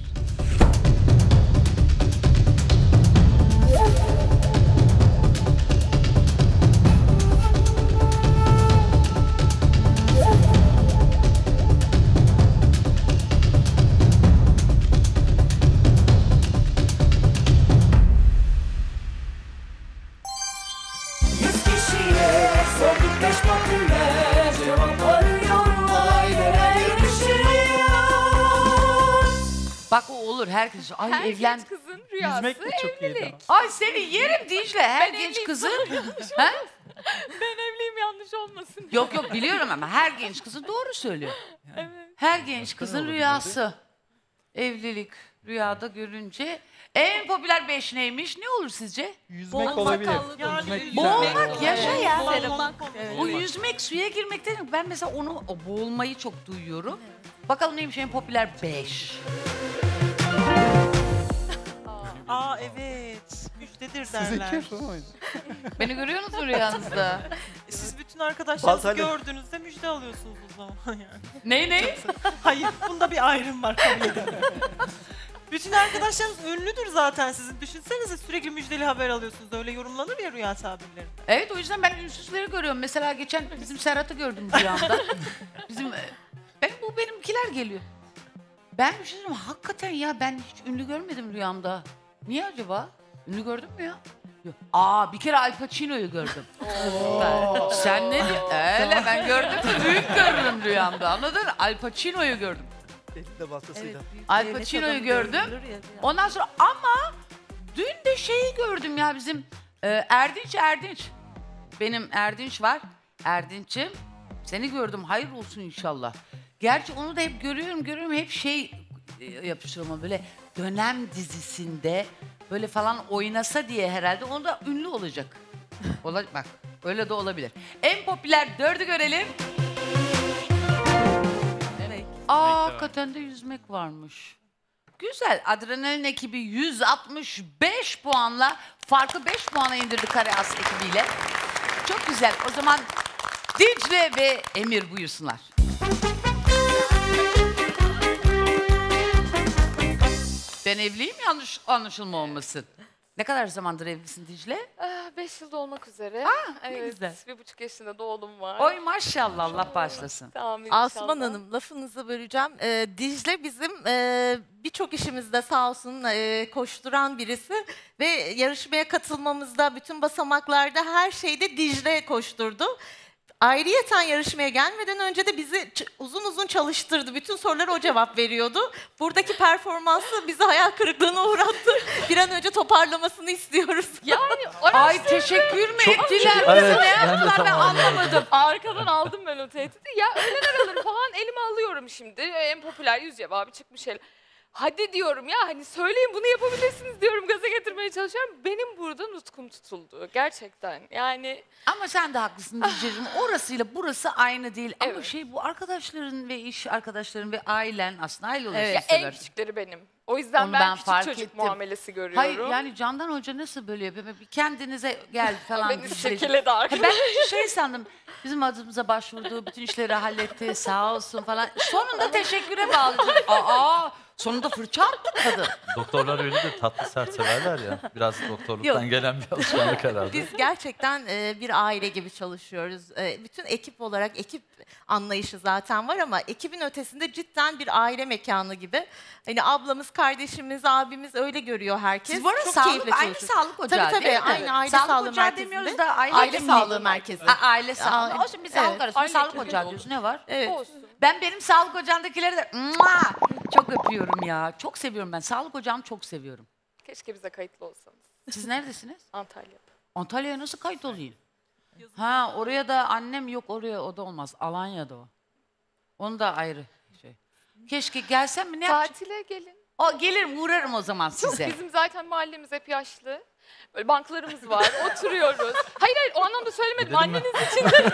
Yüz kişiye sorduk beş popüler cevap arıyorum aileler yarışıyor. Bak o olur herkes. Ay Her evlen. genç kızın rüyası Yüzmek de çok iyiydi evlilik. ama. Ay seni yerim Dicle. Her Ben genç evliyim, kızın. yanlış Ha? Ben evliyim yanlış olmasın. Yok yok biliyorum ama her genç kızın doğru söylüyor. Evet. Her genç kızın rüyası. Evlilik rüyada görünce en popüler beş neymiş? Ne olur sizce? Yüzmek olabilir. Yani Boğulmak, yaşa ya. Boğulmak. O yüzmek, suya girmek dedim. Ben mesela onu, o boğulmayı çok duyuyorum. Bakalım neymiş en popüler beş. Aa evet. Müjdedir Size derler. keyif ama. Beni görüyor musunuz rüyanızda? Siz bütün arkadaşlarınızı Bazen de- gördüğünüzde müjde alıyorsunuz o zaman yani. Ne ne? Hayır, bunda bir ayrım var, kabul edin. Bütün arkadaşlarınız ünlüdür zaten sizin. Düşünsenize sürekli müjdeli haber alıyorsunuz. Öyle yorumlanır ya rüya tabirlerinde. Evet, o yüzden ben ünsüzleri görüyorum. Mesela geçen bizim Serhat'ı gördüm rüyamda. Bizim, e, ben, bu benimkiler geliyor. Ben bir şey söyleyeyim, hakikaten ya ben hiç ünlü görmedim rüyamda. Niye acaba? Ünlü gördün mü ya? Yok. Aa, bir kere Al Pacino'yu gördüm. Ben- Sen ne diyorsun? Öyle ben gördüm mü büyük görürüm rüyamda, anladın mı? Al Pacino'yu gördüm. Elinde bastasıyla. Al Pacino'yu gördüm. Ondan sonra ama dün de şeyi gördüm ya bizim e, Erdinç Erdinç. Benim Erdinç var. Erdinç'im seni gördüm, hayır olsun inşallah. Gerçi onu da hep görüyorum görüyorum hep şey e, yapıştırıyorum ama böyle dönem dizisinde böyle falan oynasa diye herhalde onu da ünlü olacak. Ola, bak öyle de olabilir. En popüler dördü görelim. Aa, hakikaten de yüzmek varmış. Güzel. Adrenalin ekibi yüz altmış beş puanla farkı beş puana indirdi Kareas ekibiyle. Çok güzel. O zaman Dicle ve Emir buyursunlar. Ben evliyim, yanlış anlaşılma olmasın. Ne kadar zamandır evlisin Dicle? Ah, beş yılda olmak üzere. Ah, ne evet, güzel. bir buçuk yaşında da oğlum var. Oy maşallah, Allah bağışlasın. Tamam, Asuman inşallah. Hanım, lafınızı böleceğim. Ee, Dicle bizim e, birçok işimizde sağ olsun e, koşturan birisi ve yarışmaya katılmamızda bütün basamaklarda her şeyde Dicle koşturdu. Ayrıyeten yarışmaya gelmeden önce de bizi ç- uzun uzun çalıştırdı. Bütün sorulara o cevap veriyordu. Buradaki performansı bizi hayal kırıklığına uğrattı. Bir an önce toparlamasını istiyoruz. Yani Ay teşekkür mü ettiler? Bize Evet, ne ben de yaptılar ben tam anlamadım. arkadan aldım ben o tehdidi. Ya öğlen araları falan elime alıyorum şimdi. En popüler yüz cevabı çıkmış el. Hadi diyorum ya, hani söyleyin bunu yapabilirsiniz diyorum, gaza getirmeye çalışıyorum. Benim burada nutkum tutuldu gerçekten. Yani Ama sen de haklısın Dicle'cim. Orasıyla burası aynı değil. Ama Evet. şey bu arkadaşların ve iş arkadaşların ve ailen aslında aile oluyor. Evet. ya en küçükleri benim. O yüzden Onu ben, ben küçük fark çocuk ettim. muamelesi görüyorum. Hayır yani Candan Hoca nasıl böyle yapıyor? Bir kendinize geldi falan. Beni Dicle'cim. şekiledi Ha, arkadaş. ben önce şey sandım. Bizim adımıza başvurdu, bütün işleri halletti, sağ olsun falan. Sonunda teşekküre bağladı. Aa, sonunda fırça attı kadın. Doktorlar öyle de tatlı sert severler ya. Biraz doktorluktan Yok. gelen bir alışkanlık herhalde. Biz gerçekten e, bir aile gibi çalışıyoruz. E, bütün ekip olarak ekip anlayışı zaten var ama ekibin ötesinde cidden bir aile mekanı gibi. Hani ablamız, kardeşimiz, abimiz öyle görüyor herkes. Siz bu arada Çok sağlık, keyifle aynı çalışıyoruz. sağlık ocağı Tabii tabii, değil mi? aynı aile sağlık sağlığı ocağı merkezinde. demiyoruz da aile, Aile hekimliği. sağlığı merkezi. A- aile sağlığı. Aa, O şimdi biz sağlık evet. arasında Aile sağlık hekimliği ocağı oldu. diyorsun. Ne var? Evet. Olsun. Ben benim sağlık ocağındakileri de mua, çok öpüyorum ya. Çok seviyorum ben. Sağlık ocağımı çok seviyorum. Keşke bize kayıtlı olsanız. Siz neredesiniz? Antalya'da. Antalya'ya nasıl kayıt olayım? Ha oraya da annem yok, oraya o da olmaz. Alanya'da o. Onu da ayrı şey. Keşke gelsem mi ne yapacağım? Tatile gelin. O gelirim, uğrarım o zaman size. Bizim zaten mahallemiz hep yaşlı. Böyle banklarımız var, oturuyoruz. Hayır hayır, o anlamda söylemedim. Gidelim mi? Anneniz için de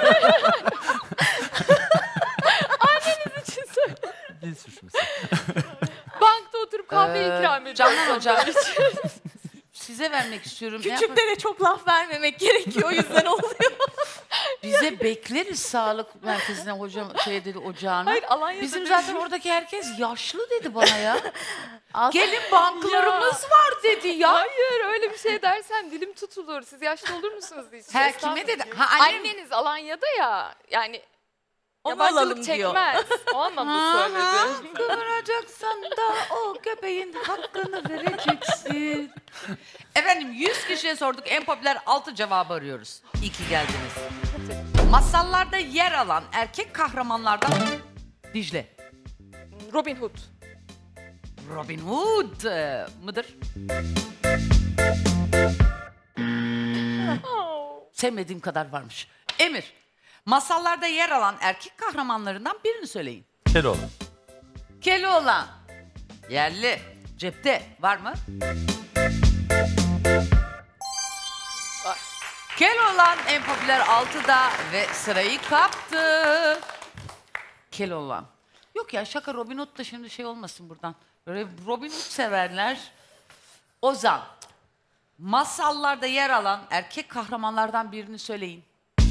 Anneniz için söyledim. Dil sürçmesi. Bankta oturup kahve Ee, ikram ediyoruz. Canan Hocam. onlar için. Size vermek istiyorum. Ne yapalım? Küçüklere çok laf vermemek gerekiyor, o yüzden oluyor. Bize bekleriz sağlık merkezine hocam şey dedi ocağına. Hayır, Alanya'da Bizim bir- zaten oradaki herkes yaşlı dedi bana ya. As- Gelin banklarımız var dedi ya. Hayır, öyle bir şey dersen dilim tutulur. Siz yaşlı olur musunuz diye. Ha, kime dedi? Ha, annem- Anneniz Alanya'da ya. Yani Onu yabancılık alalım diyor. çekmez. O anlamda söyledim. Kıvıracaksan da o köpeğin hakkını vereceksin. Efendim yüz kişiye sorduk, en popüler altı cevabı arıyoruz. İyi ki geldiniz. Masallarda yer alan erkek kahramanlardan Dicle. Robin Hood. Robin Hood e, mıdır? Oh. Sevmediğim kadar varmış. Emir, masallarda yer alan erkek kahramanlarından birini söyleyin. Keloğlan. Keloğlan. Yerli. Cepte. Var mı? Var. Keloğlan en popüler altıda ve sırayı kaptı. Keloğlan. Yok ya şaka, Robin Hood da şimdi şey olmasın buradan. Böyle Robin Hood severler. Ozan. Masallarda yer alan erkek kahramanlardan birini söyleyin.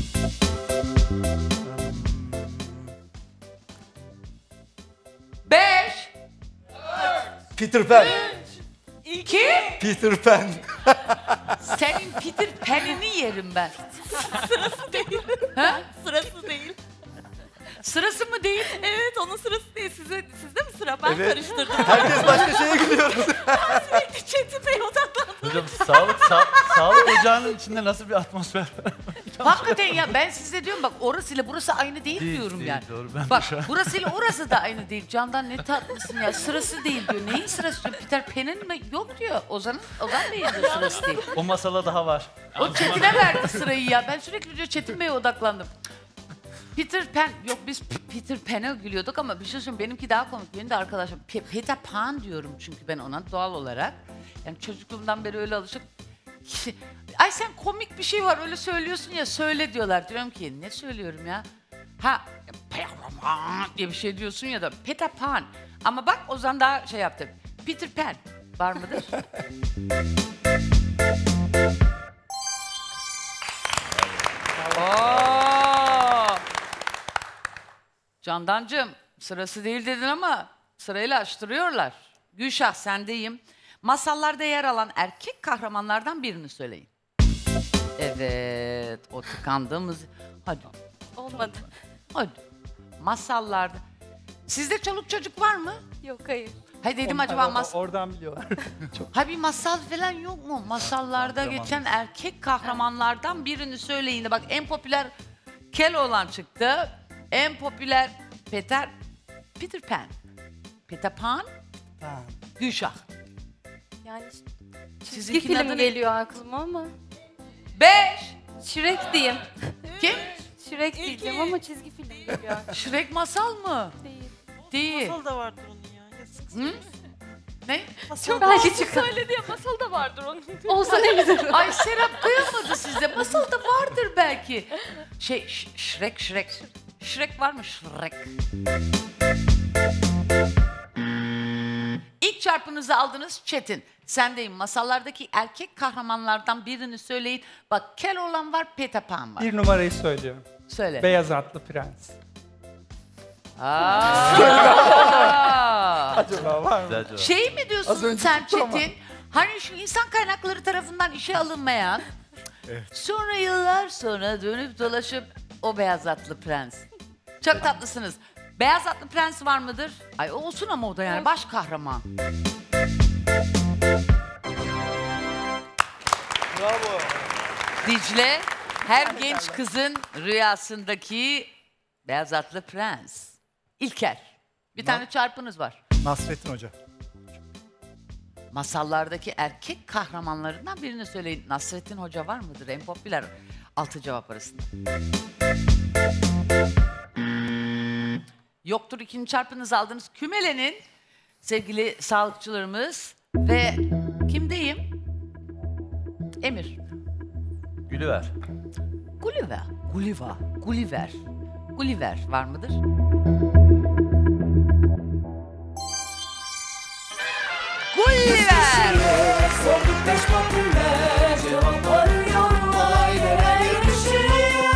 Beş. Peter Pan. İki. Peter Pan. Senin Peter Pan'ini yerim ben. Sırası değil. Ha? Sırası değil. Sırası mı değil? Evet, onun sırası değil. Size, sizde mi sıra? Ben Evet. karıştırdım. Herkes başka şeye gidiyor. Sürekli Çetin Bey odaklandım. Hocam sağlık sa sağlık ocağının içinde nasıl bir atmosfer var? Hakikaten ya, ben size diyorum bak, orasıyla burası aynı değil, Değil, diyorum değil, yani. doğru. Ben de Bak şu an- burasıyla orası da aynı değil. Candan ne tatlısın ya, sırası değil diyor. Neyin sırası diyor? Peter Pan'in mi? Yok diyor. Ozan'ın, Ozan Bey'in diyor sırası değil. O masala daha var. O Çetin'e verdi sırayı ya. Ben sürekli diyor Çetin Bey'e odaklandım. Peter Pan, yok biz P- Peter Pan'e gülüyorduk ama bir şey söyleyeyim, benimki daha komik. Benim de arkadaşım Pe- Peter Pan diyorum çünkü ben ona doğal olarak. Yani çocukluğumdan beri öyle alışık. Ay sen komik bir şey var öyle söylüyorsun ya, söyle diyorlar. Diyorum ki ne söylüyorum ya? Ha Peter Pan diye bir şey diyorsun ya da Peter Pan. Ama bak Ozan daha şey yaptı. Peter Pan var mıdır? Oo! Candancığım sırası değil dedin ama sırayla açtırıyorlar. Gülşah sendeyim. Masallarda yer alan erkek kahramanlardan birini söyleyin. Evet, o tıkandığımız... Hadi, Olmadı. hadi. Masallarda... Sizde çoluk çocuk var mı? Yok hayır. Hayır dedim Onlar acaba o- mas... Oradan biliyorlar. Ha bir masal falan yok mu? Masallarda Kahraman. geçen erkek kahramanlardan birini söyleyin de bak, en popüler Keloğlan çıktı. En popüler Peter Peter Pan. Peter Pan. Gülşah. Yani çizgi Sizinkinin adı film ne? geliyor aklıma ama. Beş. Shrek diyeyim. Kim? Shrek diyeceğim ama çizgi film geliyor. Shrek masal mı? Değil. Değil. Masal da vardır onun ya. Yazık. Hı? Ne? Masal Belki çıkar. Söyledi ya, masal da vardır onun. Olsa ne güzel. Ay Serap kıyamadı sizde. Masal da vardır belki. Şey Ş- Shrek Shrek. Shrek var mı? Shrek. İlk çarpınızı aldınız Çetin. Sendeyim. Masallardaki erkek kahramanlardan birini söyleyin. Bak Keloğlan var, Peter Pan var. Bir numarayı söylüyorum. Söyle. Beyaz atlı prens. Aa! Acaba var mı? Güzel cevap. Şey mi Az diyorsun önce sen çıktı ama. Çetin? Hani şu insan kaynakları tarafından işe alınmayan, sonra yıllar sonra dönüp dolaşıp o beyaz atlı prens. Çok tatlısınız. Beyaz atlı prens var mıdır? Ay olsun ama o da yani baş kahraman. Bravo. Dicle, her genç kızın rüyasındaki beyaz atlı prens. İlker. Bir tane çarpınız var. Nasrettin Hoca. Masallardaki erkek kahramanlarından birini söyleyin. Nasrettin Hoca var mıdır? En popüler altı cevap arasında. Yoktur, ikinci çarpınızı aldınız. Kümelenin sevgili sağlıkçılarımız ve kimdeyim? Emir. Gülüver. Gulliver. Gulliver. Gulliver. Gulliver var mıdır? Gulliver. Sorduk beş popüler cevap arıyor. Aileler yarışıyor.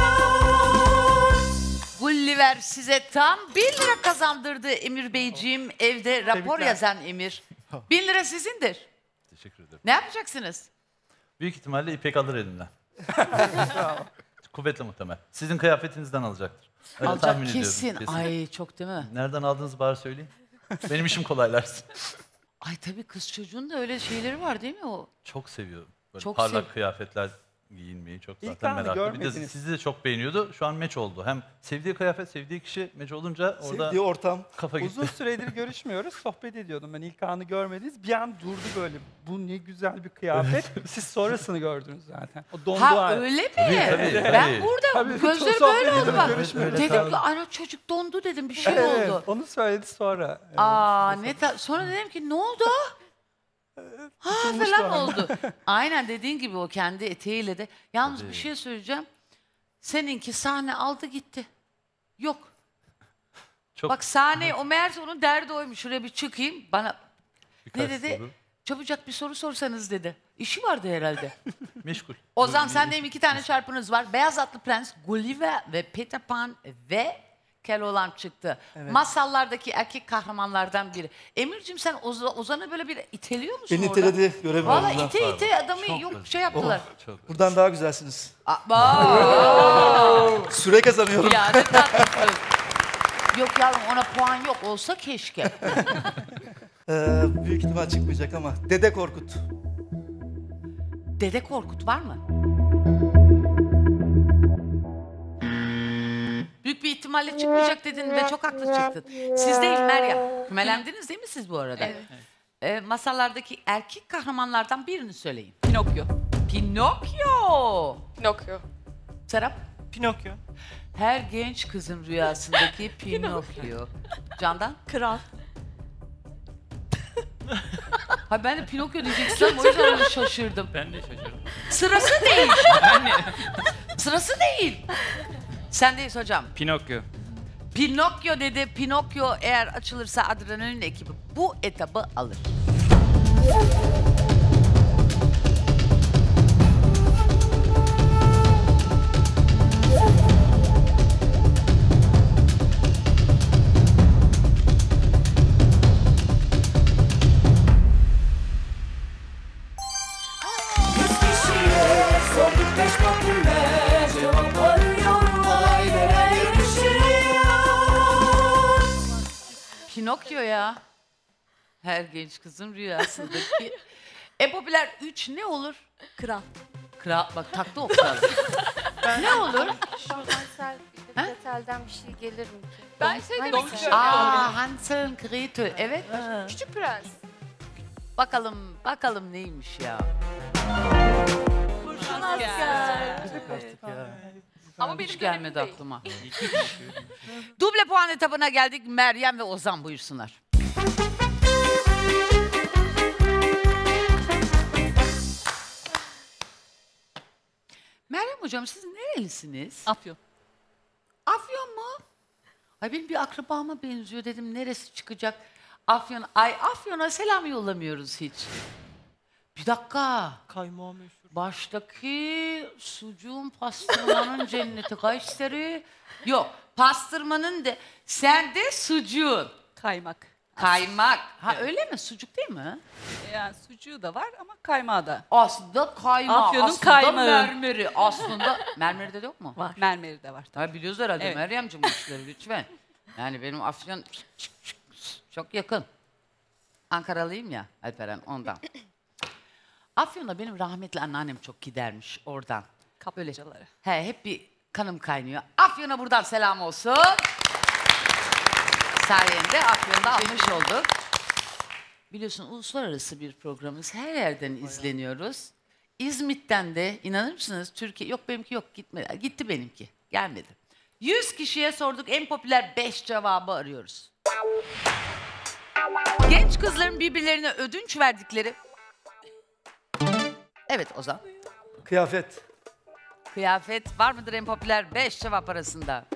Gulliver size tam bin lira kazandırdı Emir Beyciğim. Evde rapor Tebrikler. yazan Emir. Bin lira sizindir. Teşekkür ederim. Ne yapacaksınız? Büyük ihtimalle İpek alır elimden. Kuvvetle muhtemel. Sizin kıyafetinizden alacaktır. Öyle tahmin Alacak ediyorum, kesin. kesin. Ay çok değil mi? Nereden aldığınızı bari söyleyin. Benim işim kolaylaşsın. Ay tabii kız çocuğun da öyle şeyleri var değil mi o? Çok seviyorum. Böyle Çok parlak sev- kıyafetler, giyinmeyi çok İlk zaten anı meraklı. Bir de görmediniz. sizi de çok beğeniyordu. Şu an meç oldu. Hem sevdiği kıyafet, sevdiği kişi meç olunca orada Sevdiği ortam. kafa gitti. Uzun süredir görüşmüyoruz. Sohbet ediyordum ben. İlk anı görmediniz. Bir an durdu böyle. Bu ne güzel bir kıyafet. Siz sonrasını gördünüz zaten. O dondu Ha hali. öyle mi? Tabii, tabii, Ben tabii. burada Tabii, gözlerim çok sohbet böyle oldu ediyorduk, bak. görüşmüyoruz. Dedim ki ana çocuk dondu dedim bir şey Evet, oldu. onu söyledi sonra. Evet. Aa ne ta- sonra dedim ki ne oldu? Ha tutulmuş falan sonra. oldu. Aynen dediğin gibi o kendi eteğiyle de. Yalnız Tabii. bir şey söyleyeceğim. Seninki sahne aldı gitti. Yok. Çok Bak sahne o meğerse onun derdi oymuş. Şuraya bir çıkayım bana. birkaç Ne dedi? soru. Çabucak bir soru sorsanız dedi. İşi vardı herhalde. Meşgul. Ozan sende iki tane çarpınız var. Beyaz Atlı Prens, Gulliver ve Peter Pan ve Keloğlan çıktı. Masallardaki erkek kahramanlardan biri. Emir'cim sen Oz- Ozan'ı böyle bir iteliyor musun Beni orada? iteledi, göremiyorum. Valla Buradan. ite ite adamı Çok yok özür şey yaptılar. Çok Buradan daha güzelsiniz. Aa, Süre kazanıyorum. ya ne tatlısın. Yok yavrum ona puan yok olsa keşke. Ee, büyük ihtimal çıkmayacak ama. Dede Korkut. Dede Korkut var mı? Büyük bir ihtimalle çıkmayacak dedin ve çok haklı çıktın. Siz değil Meryem. Kümelendiniz değil mi siz bu arada? Evet. Ee, masallardaki erkek kahramanlardan birini söyleyin. Pinokyo. Pinokyo. Pinokyo. Serap? Pinokyo. Her genç kızın rüyasındaki Pinokyo. Candan? Kral. Ha ben de Pinokyo diyeceksin o yüzden öyle şaşırdım. Ben de şaşırdım. Sırası değil. Sırası değil. Sendeyiz hocam. Pinokyo. Pinokyo dedi. Pinokyo eğer açılırsa Adrenalin ekibi bu etabı alır. Yüz kişiye sorduk beş popüler cevap arıyorum. Aileler yarışıyor. Pinokyo ya. Her genç kızın rüyasındaki. En popüler üç ne olur? Kral. Kral, bak taktı o kral. ne olur? Hansel Ha? Gretel'den bir şey gelir mi ki? Ben şey demek Hangisi? istiyorum. Aa Hansel and Gretel. Evet. Küçük Prens. Bakalım, bakalım neymiş ya. Kurşun asker. Ama benim Hiç dönemim gelmedi değil. aklıma. Duble puan etabına geldik. Meryem ve Ozan buyursunlar. Meryem hocam siz nerelisiniz? Afyon. Afyon mu? Ay benim bir akrabama benziyor dedim. Neresi çıkacak? Afyon. Ay Afyon'a selam yollamıyoruz hiç. Bir dakika. Kaymağı meşhur. Baştaki sucuğun pastırmanın cenneti Kayseri. Yok pastırmanın de sende sucuğun. Kaymak. Kaymak. Ha öyle mi? Sucuk değil mi? Yani sucuğu da var ama kaymağı da. Aslında kaymağı. Afyon'un aslında kaymağı. mermeri. Aslında mermeri de yok mu? Var. Mermeri de var. Ha biliyoruz herhalde Evet. Meryemciğim bu işleri lütfen. Yani benim Afyon çok yakın. Ankaralıyım ya Alperen ondan. Afyon'a benim rahmetli anneannem çok gidermiş oradan. Kaplıcaları. He hep bir kanım kaynıyor. Afyon'a buradan selam olsun. Sayende Afyon'da almış olduk. Biliyorsun uluslararası bir programımız. Her yerden izleniyoruz. İzmit'ten de inanır mısınız Türkiye yok benimki yok gitmedi. Gitti benimki. Gelmedi. yüz kişiye sorduk en popüler beş cevabı arıyoruz. Genç kızların birbirlerine ödünç verdikleri. Evet Ozan. Kıyafet. Kıyafet var mıdır en popüler beş cevap arasında?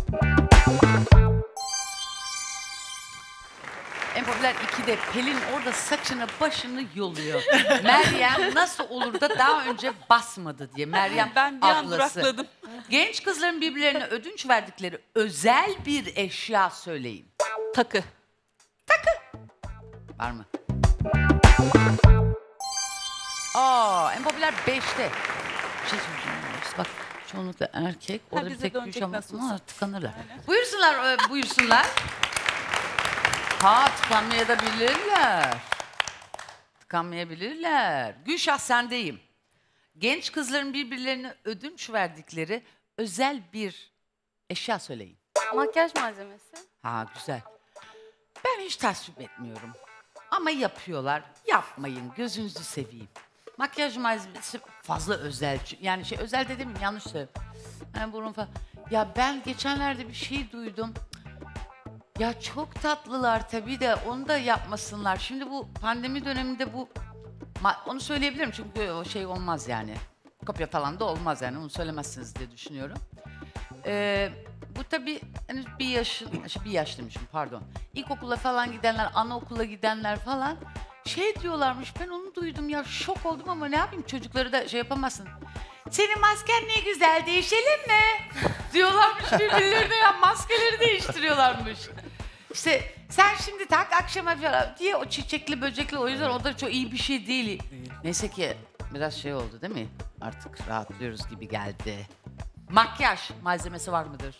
En popüler ikide Pelin orada saçını başını yoluyor. Meryem nasıl olur da daha önce basmadı diye. Meryem Ben bir an ablası. durakladım. Genç kızların birbirlerine ödünç verdikleri özel bir eşya söyleyin. Takı. Var mı? Aa, en popüler beşte. Bir şey söyleyeceğim. Bak çoğunlukla erkek. Orada bir bize tek dönecek Gülşah nasıl ama olsa. tıkanırlar. Buyursunlar, e, buyursunlar. Ha tıkanmaya da bilirler. Tıkanmayabilirler. Gülşah sendeyim. Genç kızların birbirlerine ödünç verdikleri özel bir eşya söyleyin. Makyaj malzemesi. Ha güzel. Ben hiç tasvip etmiyorum. Ama yapıyorlar. Yapmayın, gözünüzü seveyim. Makyaj malzemesi fazla özel. Yani şey özel de demeyeyim, yanlış söyledim. Yani burun falan. Ya ben geçenlerde bir şey duydum. Ya çok tatlılar tabii de onu da yapmasınlar. Şimdi bu pandemi döneminde bu... Onu söyleyebilirim çünkü o şey olmaz yani. Kopya falan da olmaz yani, onu söylemezsiniz diye düşünüyorum. Ee, bu tabii hani bir yaş, bir yaş demişim pardon. İlkokula falan gidenler, anaokula gidenler falan şey diyorlarmış, ben onu duydum ya, şok oldum ama ne yapayım, çocukları da şey yapamazsın. Senin masken ne güzel, değişelim mi? Diyorlarmış birbirlerine, ya maskeleri değiştiriyorlarmış. İşte sen şimdi tak akşama falan diye o çiçekli böcekli, o yüzden o da çok iyi bir şey değil. değil. Neyse ki biraz şey oldu değil mi? Artık rahatlıyoruz gibi geldi. Makyaj malzemesi var mıdır?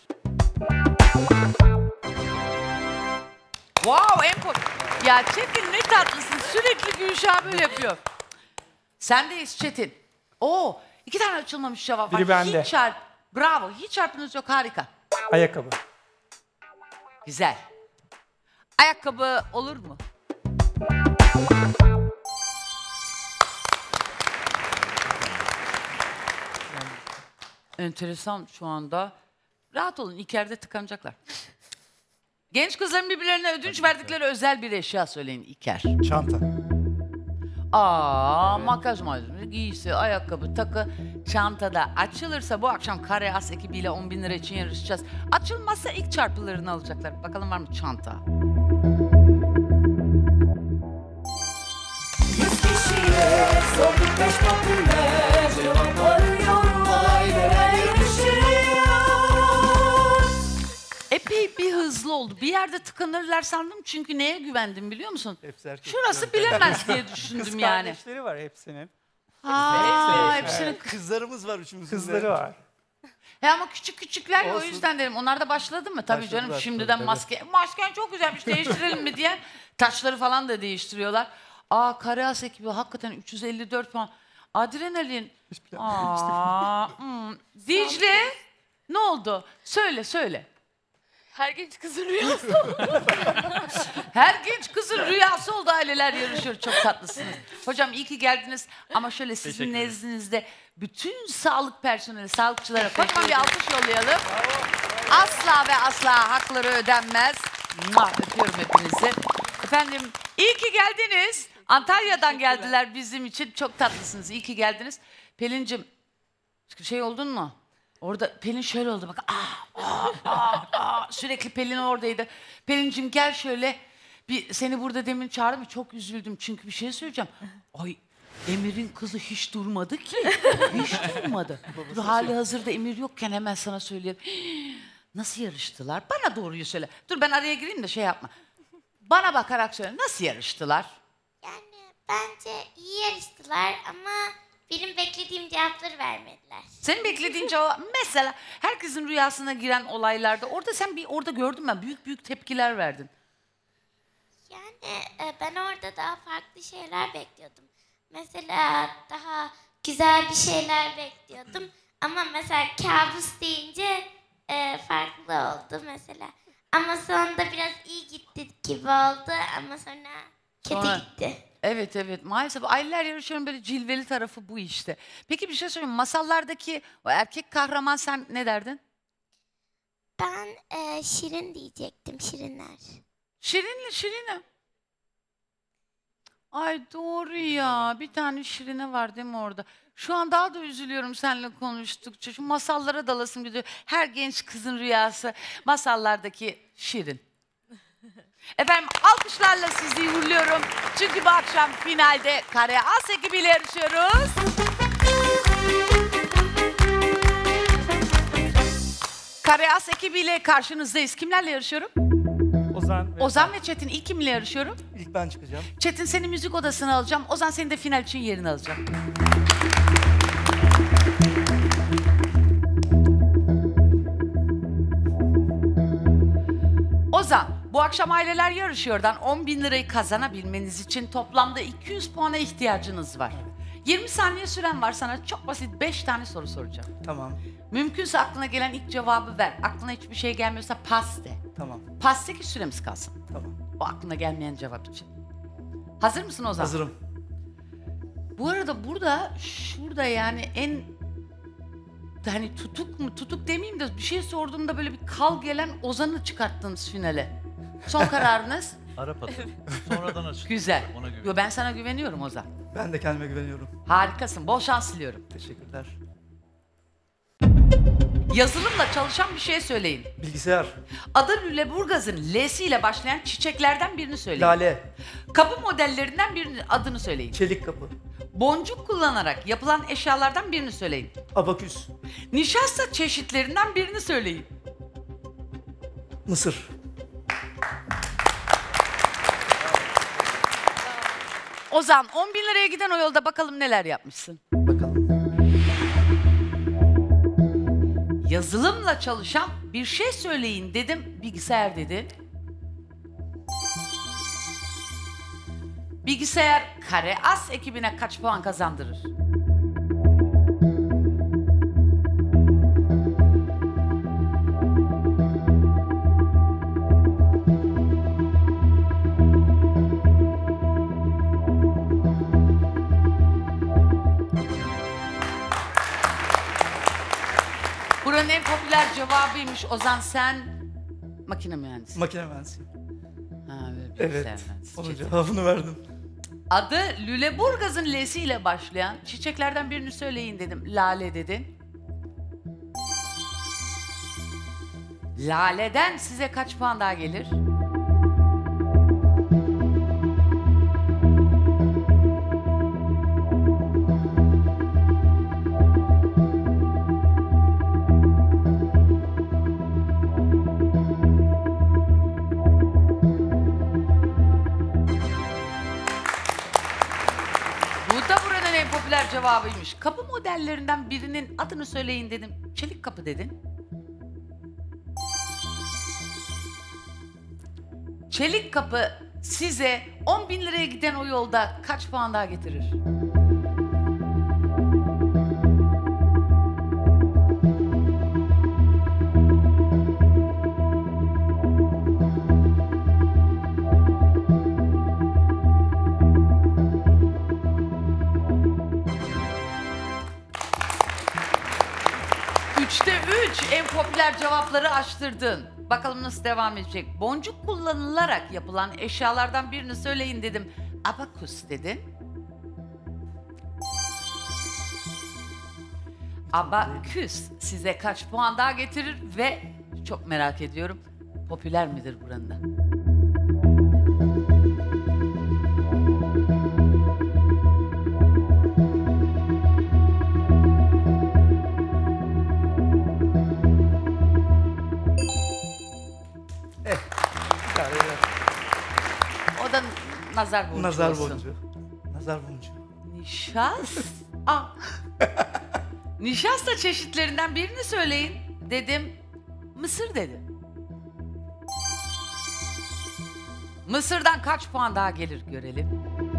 Wow, en koy. Ya Çetin ne tatlısın. Sürekli Gülşah böyle yapıyor. Sendeyiz Çetin. Oo, iki tane açılmamış cevap var. Biri bende. Hiç çarp. Bravo. Hiç çarpınız yok. Harika. Ayakkabı. Güzel. Ayakkabı olur mu? Enteresan şu anda. Rahat olun, İlker'de tıkanacaklar. Genç kızların birbirlerine ödünç verdikleri özel bir eşya söyleyin İlker. Çanta. Aa, makyaj malzemesi, giysi, ayakkabı, takı, çantada açılırsa bu akşam Kare As ekibiyle on bin lira için yarışacağız. Açılmazsa ilk çarpılarını alacaklar. Bakalım var mı çanta? Yüz kişiye sorduk beş popüler cevap arıyorum, aileler yarışıyor. Epey bir hızlı oldu. Bir yerde tıkanırlar sandım çünkü neye güvendim biliyor musun? Hepsi erkek. Şurası bilemez diye düşündüm Kız yani. kardeşleri var hepsinin. Ha, Hepsi- hepsinin Evet. Kızlarımız var üçümüzün de. Kızları var. He ama küçük küçükler ya, o Olsun. yüzden dedim. Onlar da başladı mı? Tabii Başladı, canım başladı, şimdiden tabii. maske. Masken çok güzelmiş, değiştirelim mi diye. Taçları falan da değiştiriyorlar. Aa, Karaas ekibi hakikaten üç yüz elli dört puan. Adrenalin. Aa, hmm. Dicle ne oldu? Söyle söyle. Her genç kızın rüyası. Her genç kızın rüyası oldu, aileler yarışıyor. Çok tatlısınız. Hocam iyi ki geldiniz ama şöyle sizin Teşekkür ederim. nezdinizde bütün sağlık personeli, sağlıkçılara kocaman bir alkış yollayalım. Asla ve asla hakları ödenmez. Mua, öpüyorum hepinizi. Efendim iyi ki geldiniz. Antalya'dan geldiler bizim için. Çok tatlısınız. İyi ki geldiniz. Pelin'cim şey oldun mu? Orada Pelin şöyle oldu bak. Ah, ah, ah, ah. Sürekli Pelin oradaydı. Pelin'cim gel şöyle. Bir, seni burada demin çağırdım. Çok üzüldüm çünkü bir şey söyleyeceğim. Ay Emir'in kızı hiç durmadı ki. Hiç durmadı. Dur, hali hazırda Emir yokken hemen sana söyleyeyim. Nasıl yarıştılar? Bana doğruyu söyle. Dur ben araya gireyim de şey yapma. Bana bakarak söyle. Nasıl yarıştılar? Yani bence iyi yarıştılar ama benim beklediğim cevapları vermediler. Senin beklediğin cevap mesela herkesin rüyasına giren olaylarda orada sen bir orada gördüm ben büyük büyük tepkiler verdin. Yani e, ben orada daha farklı şeyler bekliyordum. Mesela daha güzel bir şeyler bekliyordum. Ama mesela kabus deyince e, farklı oldu mesela. Ama sonunda biraz iyi gitti gibi oldu ama sonra kötü Sonra- gitti. Evet evet maalesef aileler yarışıyorun böyle cilveli tarafı bu işte. Peki bir şey söyleyeyim, masallardaki o erkek kahraman sen ne derdin? Ben e, Şirin diyecektim, Şirinler. Şirinli Şirine. Ay doğru ya, bir tane Şirine var değil mi orada? Şu an daha da üzülüyorum seninle konuştukça. Şu masallara dalasım gidiyor. Her genç kızın rüyası masallardaki Şirin. Efendim alkışlarla sizi uğurluyorum. Çünkü bu akşam finalde Kare As ekibiyle yarışıyoruz. Kare As ekibiyle karşınızdayız. Kimlerle yarışıyorum? Ozan ve Ozan ve Çetin. İlk kimle yarışıyorum? İlk ben çıkacağım. Çetin seni müzik odasına alacağım. Ozan seni de final için yerini alacağım. Ozan, bu akşam aileler yarışıyordan on bin lirayı kazanabilmeniz için toplamda iki yüz puana ihtiyacınız var. yirmi saniye süren var, sana çok basit beş tane soru soracağım. Tamam. Mümkünse aklına gelen ilk cevabı ver. Aklına hiçbir şey gelmiyorsa pas de. Tamam. Pastaki süremiz kalsın. Tamam. O aklına gelmeyen cevap için. Hazır mısın Ozan? Hazırım. Bu arada burada, şurada yani en hani tutuk mu, tutuk demeyeyim de bir şey sorduğumda böyle bir kal gelen Ozan'ı çıkarttınız finale. Son kararınız? Arap atı. Sonradan açtım. Güzel. Ona güven. Yo, ben sana güveniyorum Ozan. Ben de kendime güveniyorum. Harikasın. Bol şans diliyorum. Teşekkürler. Yazılımla çalışan bir şey söyleyin. Bilgisayar. Adı Lüleburgaz'ın L'si ile başlayan çiçeklerden birini söyleyin. Lale. Kapı modellerinden birinin adını söyleyin. Çelik kapı. Boncuk kullanarak yapılan eşyalardan birini söyleyin. Abaküs. Nişasta çeşitlerinden birini söyleyin. Mısır. Ozan, on bin liraya giden o yolda bakalım neler yapmışsın. Bakalım. Yazılımla çalışan bir şey söyleyin dedim, bilgisayar dedi. Bilgisayar Kare As ekibine kaç puan kazandırır? Buranın en popüler cevabıymış. Ozan, sen makine mühendisi. Makine mühendisiyim. Ha, evet. Evet. mühendisi. Onun Çetin. cevabını verdim. Adı Lüleburgaz'ın L'si ile başlayan çiçeklerden birini söyleyin dedim. Lale dedin. Lale'den size kaç puan daha gelir? Popüler cevabıymış. Kapı modellerinden birinin adını söyleyin dedim. Çelik kapı dedin. Çelik kapı size on bin liraya giden o yolda kaç puan daha getirir? Üçte üç en popüler cevapları açtırdın. Bakalım nasıl devam edecek. Boncuk kullanılarak yapılan eşyalardan birini söyleyin dedim. Abakus dedin. Abaküs size kaç puan daha getirir ve çok merak ediyorum, popüler midir buranın da? O da nazar boncuğu Nazar olsun. boncuğu. Nazar boncuğu. Nişas... Aa. Nişasta çeşitlerinden birini söyleyin dedim. Mısır dedim. Mısır'dan kaç puan daha gelir görelim.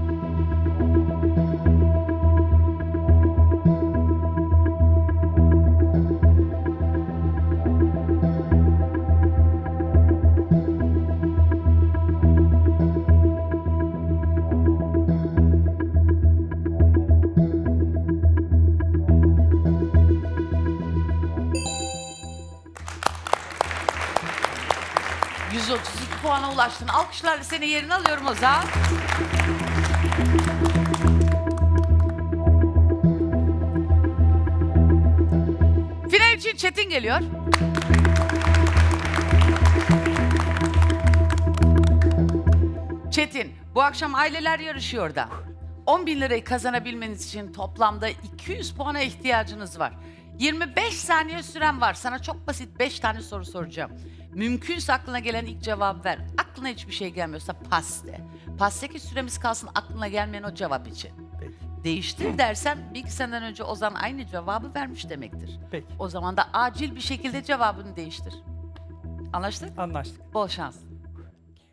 yüz otuz iki puana ulaştın. Alkışlarla seni yerine alıyorum Ozan. Final için Çetin geliyor. Çetin, bu akşam aileler yarışıyor da. on bin lirayı kazanabilmeniz için toplamda iki yüz puana ihtiyacınız var. yirmi beş saniye süren var. Sana çok basit beş tane soru soracağım. Mümkünse aklına gelen ilk cevabı ver. Aklına hiçbir şey gelmiyorsa pas de. Pastaki süremiz kalsın aklına gelmeyen o cevap için. Peki. Değiştir dersem bir iki seneden önce Ozan aynı cevabı vermiş demektir. Peki. O zaman da acil bir şekilde cevabını değiştir. Anlaştık? Anlaştık. Bol şans.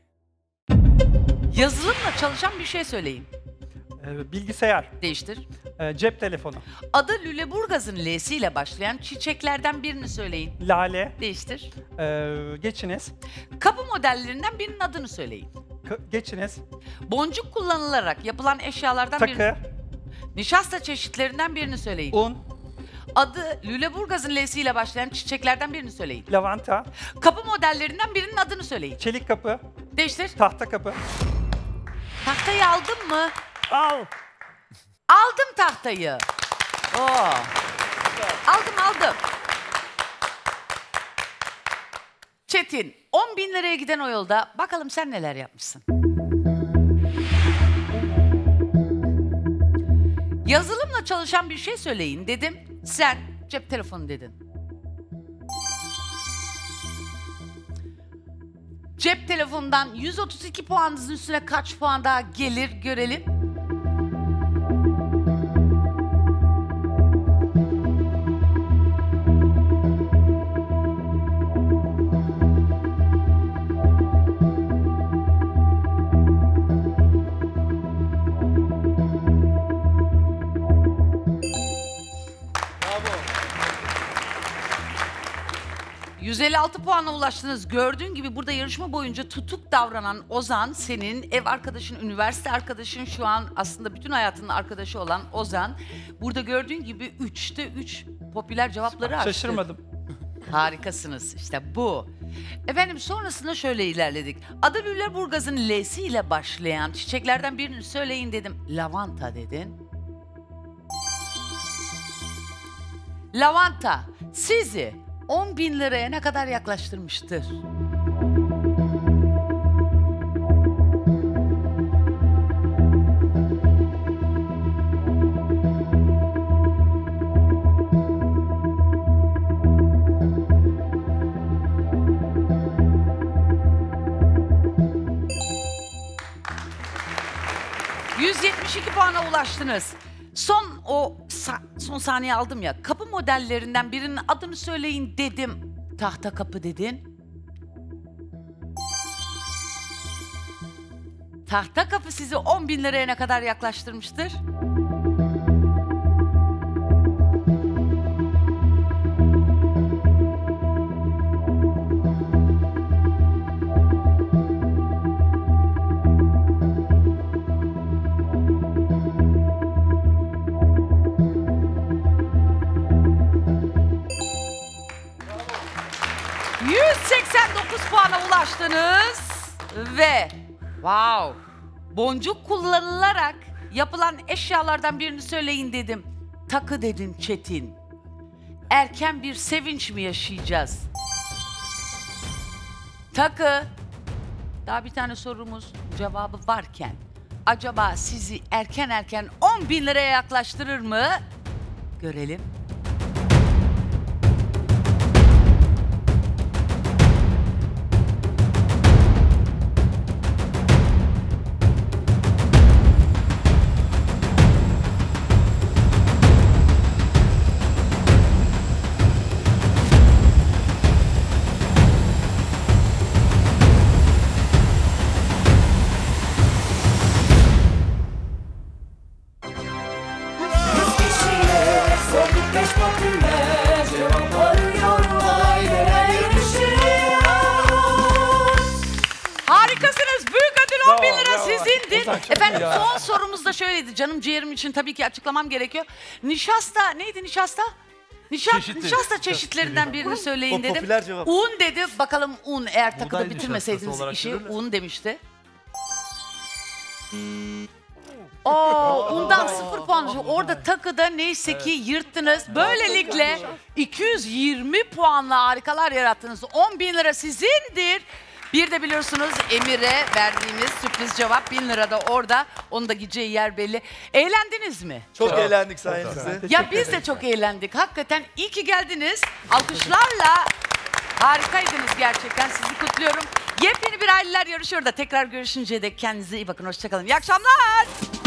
Yazılımla çalışan bir şey söyleyin. Ee, bilgisayar. Değiştir. Ee, cep telefonu. Adı Lüleburgaz'ın L'siyle başlayan çiçeklerden birini söyleyin. Lale. Değiştir. Ee, geçiniz. Kapı modellerinden birinin adını söyleyin. K- geçiniz. Boncuk kullanılarak yapılan eşyalardan Takı. birini... Nişasta çeşitlerinden birini söyleyin. Un. Adı Lüleburgaz'ın L'siyle başlayan çiçeklerden birini söyleyin. Lavanta. Kapı modellerinden birinin adını söyleyin. Çelik kapı. Değiştir. Tahta kapı. Tahtayı aldın mı? Al. Aldım tahtayı. Oo. Aldım aldım. Çetin, on bin liraya giden o yolda bakalım sen neler yapmışsın. Yazılımla çalışan bir şey söyleyin dedim. Sen cep telefonu dedin. Cep telefonundan yüz otuz iki puanınızın üstüne kaç puan daha gelir görelim. yüz elli altı puana ulaştınız. Gördüğün gibi burada yarışma boyunca tutuk davranan Ozan, senin ev arkadaşın, üniversite arkadaşın, şu an aslında bütün hayatının arkadaşı olan Ozan. Burada gördüğün gibi üçte üç popüler cevapları açtı. Şaşırmadım. Harikasınız. İşte bu. Efendim sonrasında şöyle ilerledik. Adı Lüleburgaz'ın L'siyle başlayan çiçeklerden birini söyleyin dedim. Lavanta dedin. Lavanta sizi on bin liraya ne kadar yaklaştırmıştır? yüz yetmiş iki puana ulaştınız. Son o sa son saniye aldım ya. Kapı modellerinden birinin adını söyleyin dedim. Tahta kapı dedin. Tahta kapı sizi on bin liraya ne kadar yaklaştırmıştır? yüz seksen dokuz puana ulaştınız ve wow, boncuk kullanılarak yapılan eşyalardan birini söyleyin dedim. Takı dedin Çetin. Erken bir sevinç mi yaşayacağız? Takı. Daha bir tane sorumuz cevabı varken acaba sizi erken erken on bin liraya yaklaştırır mı? Görelim. Harikasınız. Büyük ödül on bin lira sizindir. Efendim son sorumuz da şöyleydi. Canım ciğerim için tabii ki açıklamam gerekiyor. Nişasta neydi nişasta? Nişasta, Çeşitli. nişasta çeşitlerinden birini söyleyin O dedim. popüler cevap. Un dedi. Bakalım un eğer takıda Buğday bitirmeseydiniz nişastası olarak işi. görülür. Un demişti. Oo, undan sıfır puan. Orada takıda neyse ki yırttınız. Böylelikle iki yüz yirmi puanla harikalar yarattınız. on bin lira sizindir. Bir de biliyorsunuz Emir'e verdiğimiz sürpriz cevap bin lira da orada. Onun da gideceği yer belli. Eğlendiniz mi? Çok eğlendik sayenizde. Ya biz de çok eğlendik. Hakikaten iyi ki geldiniz. Alkışlarla harikaydınız gerçekten. Sizi kutluyorum. Yepyeni bir aileler yarışıyor da tekrar görüşünceye dek kendinize iyi bakın. Hoşçakalın. İyi akşamlar.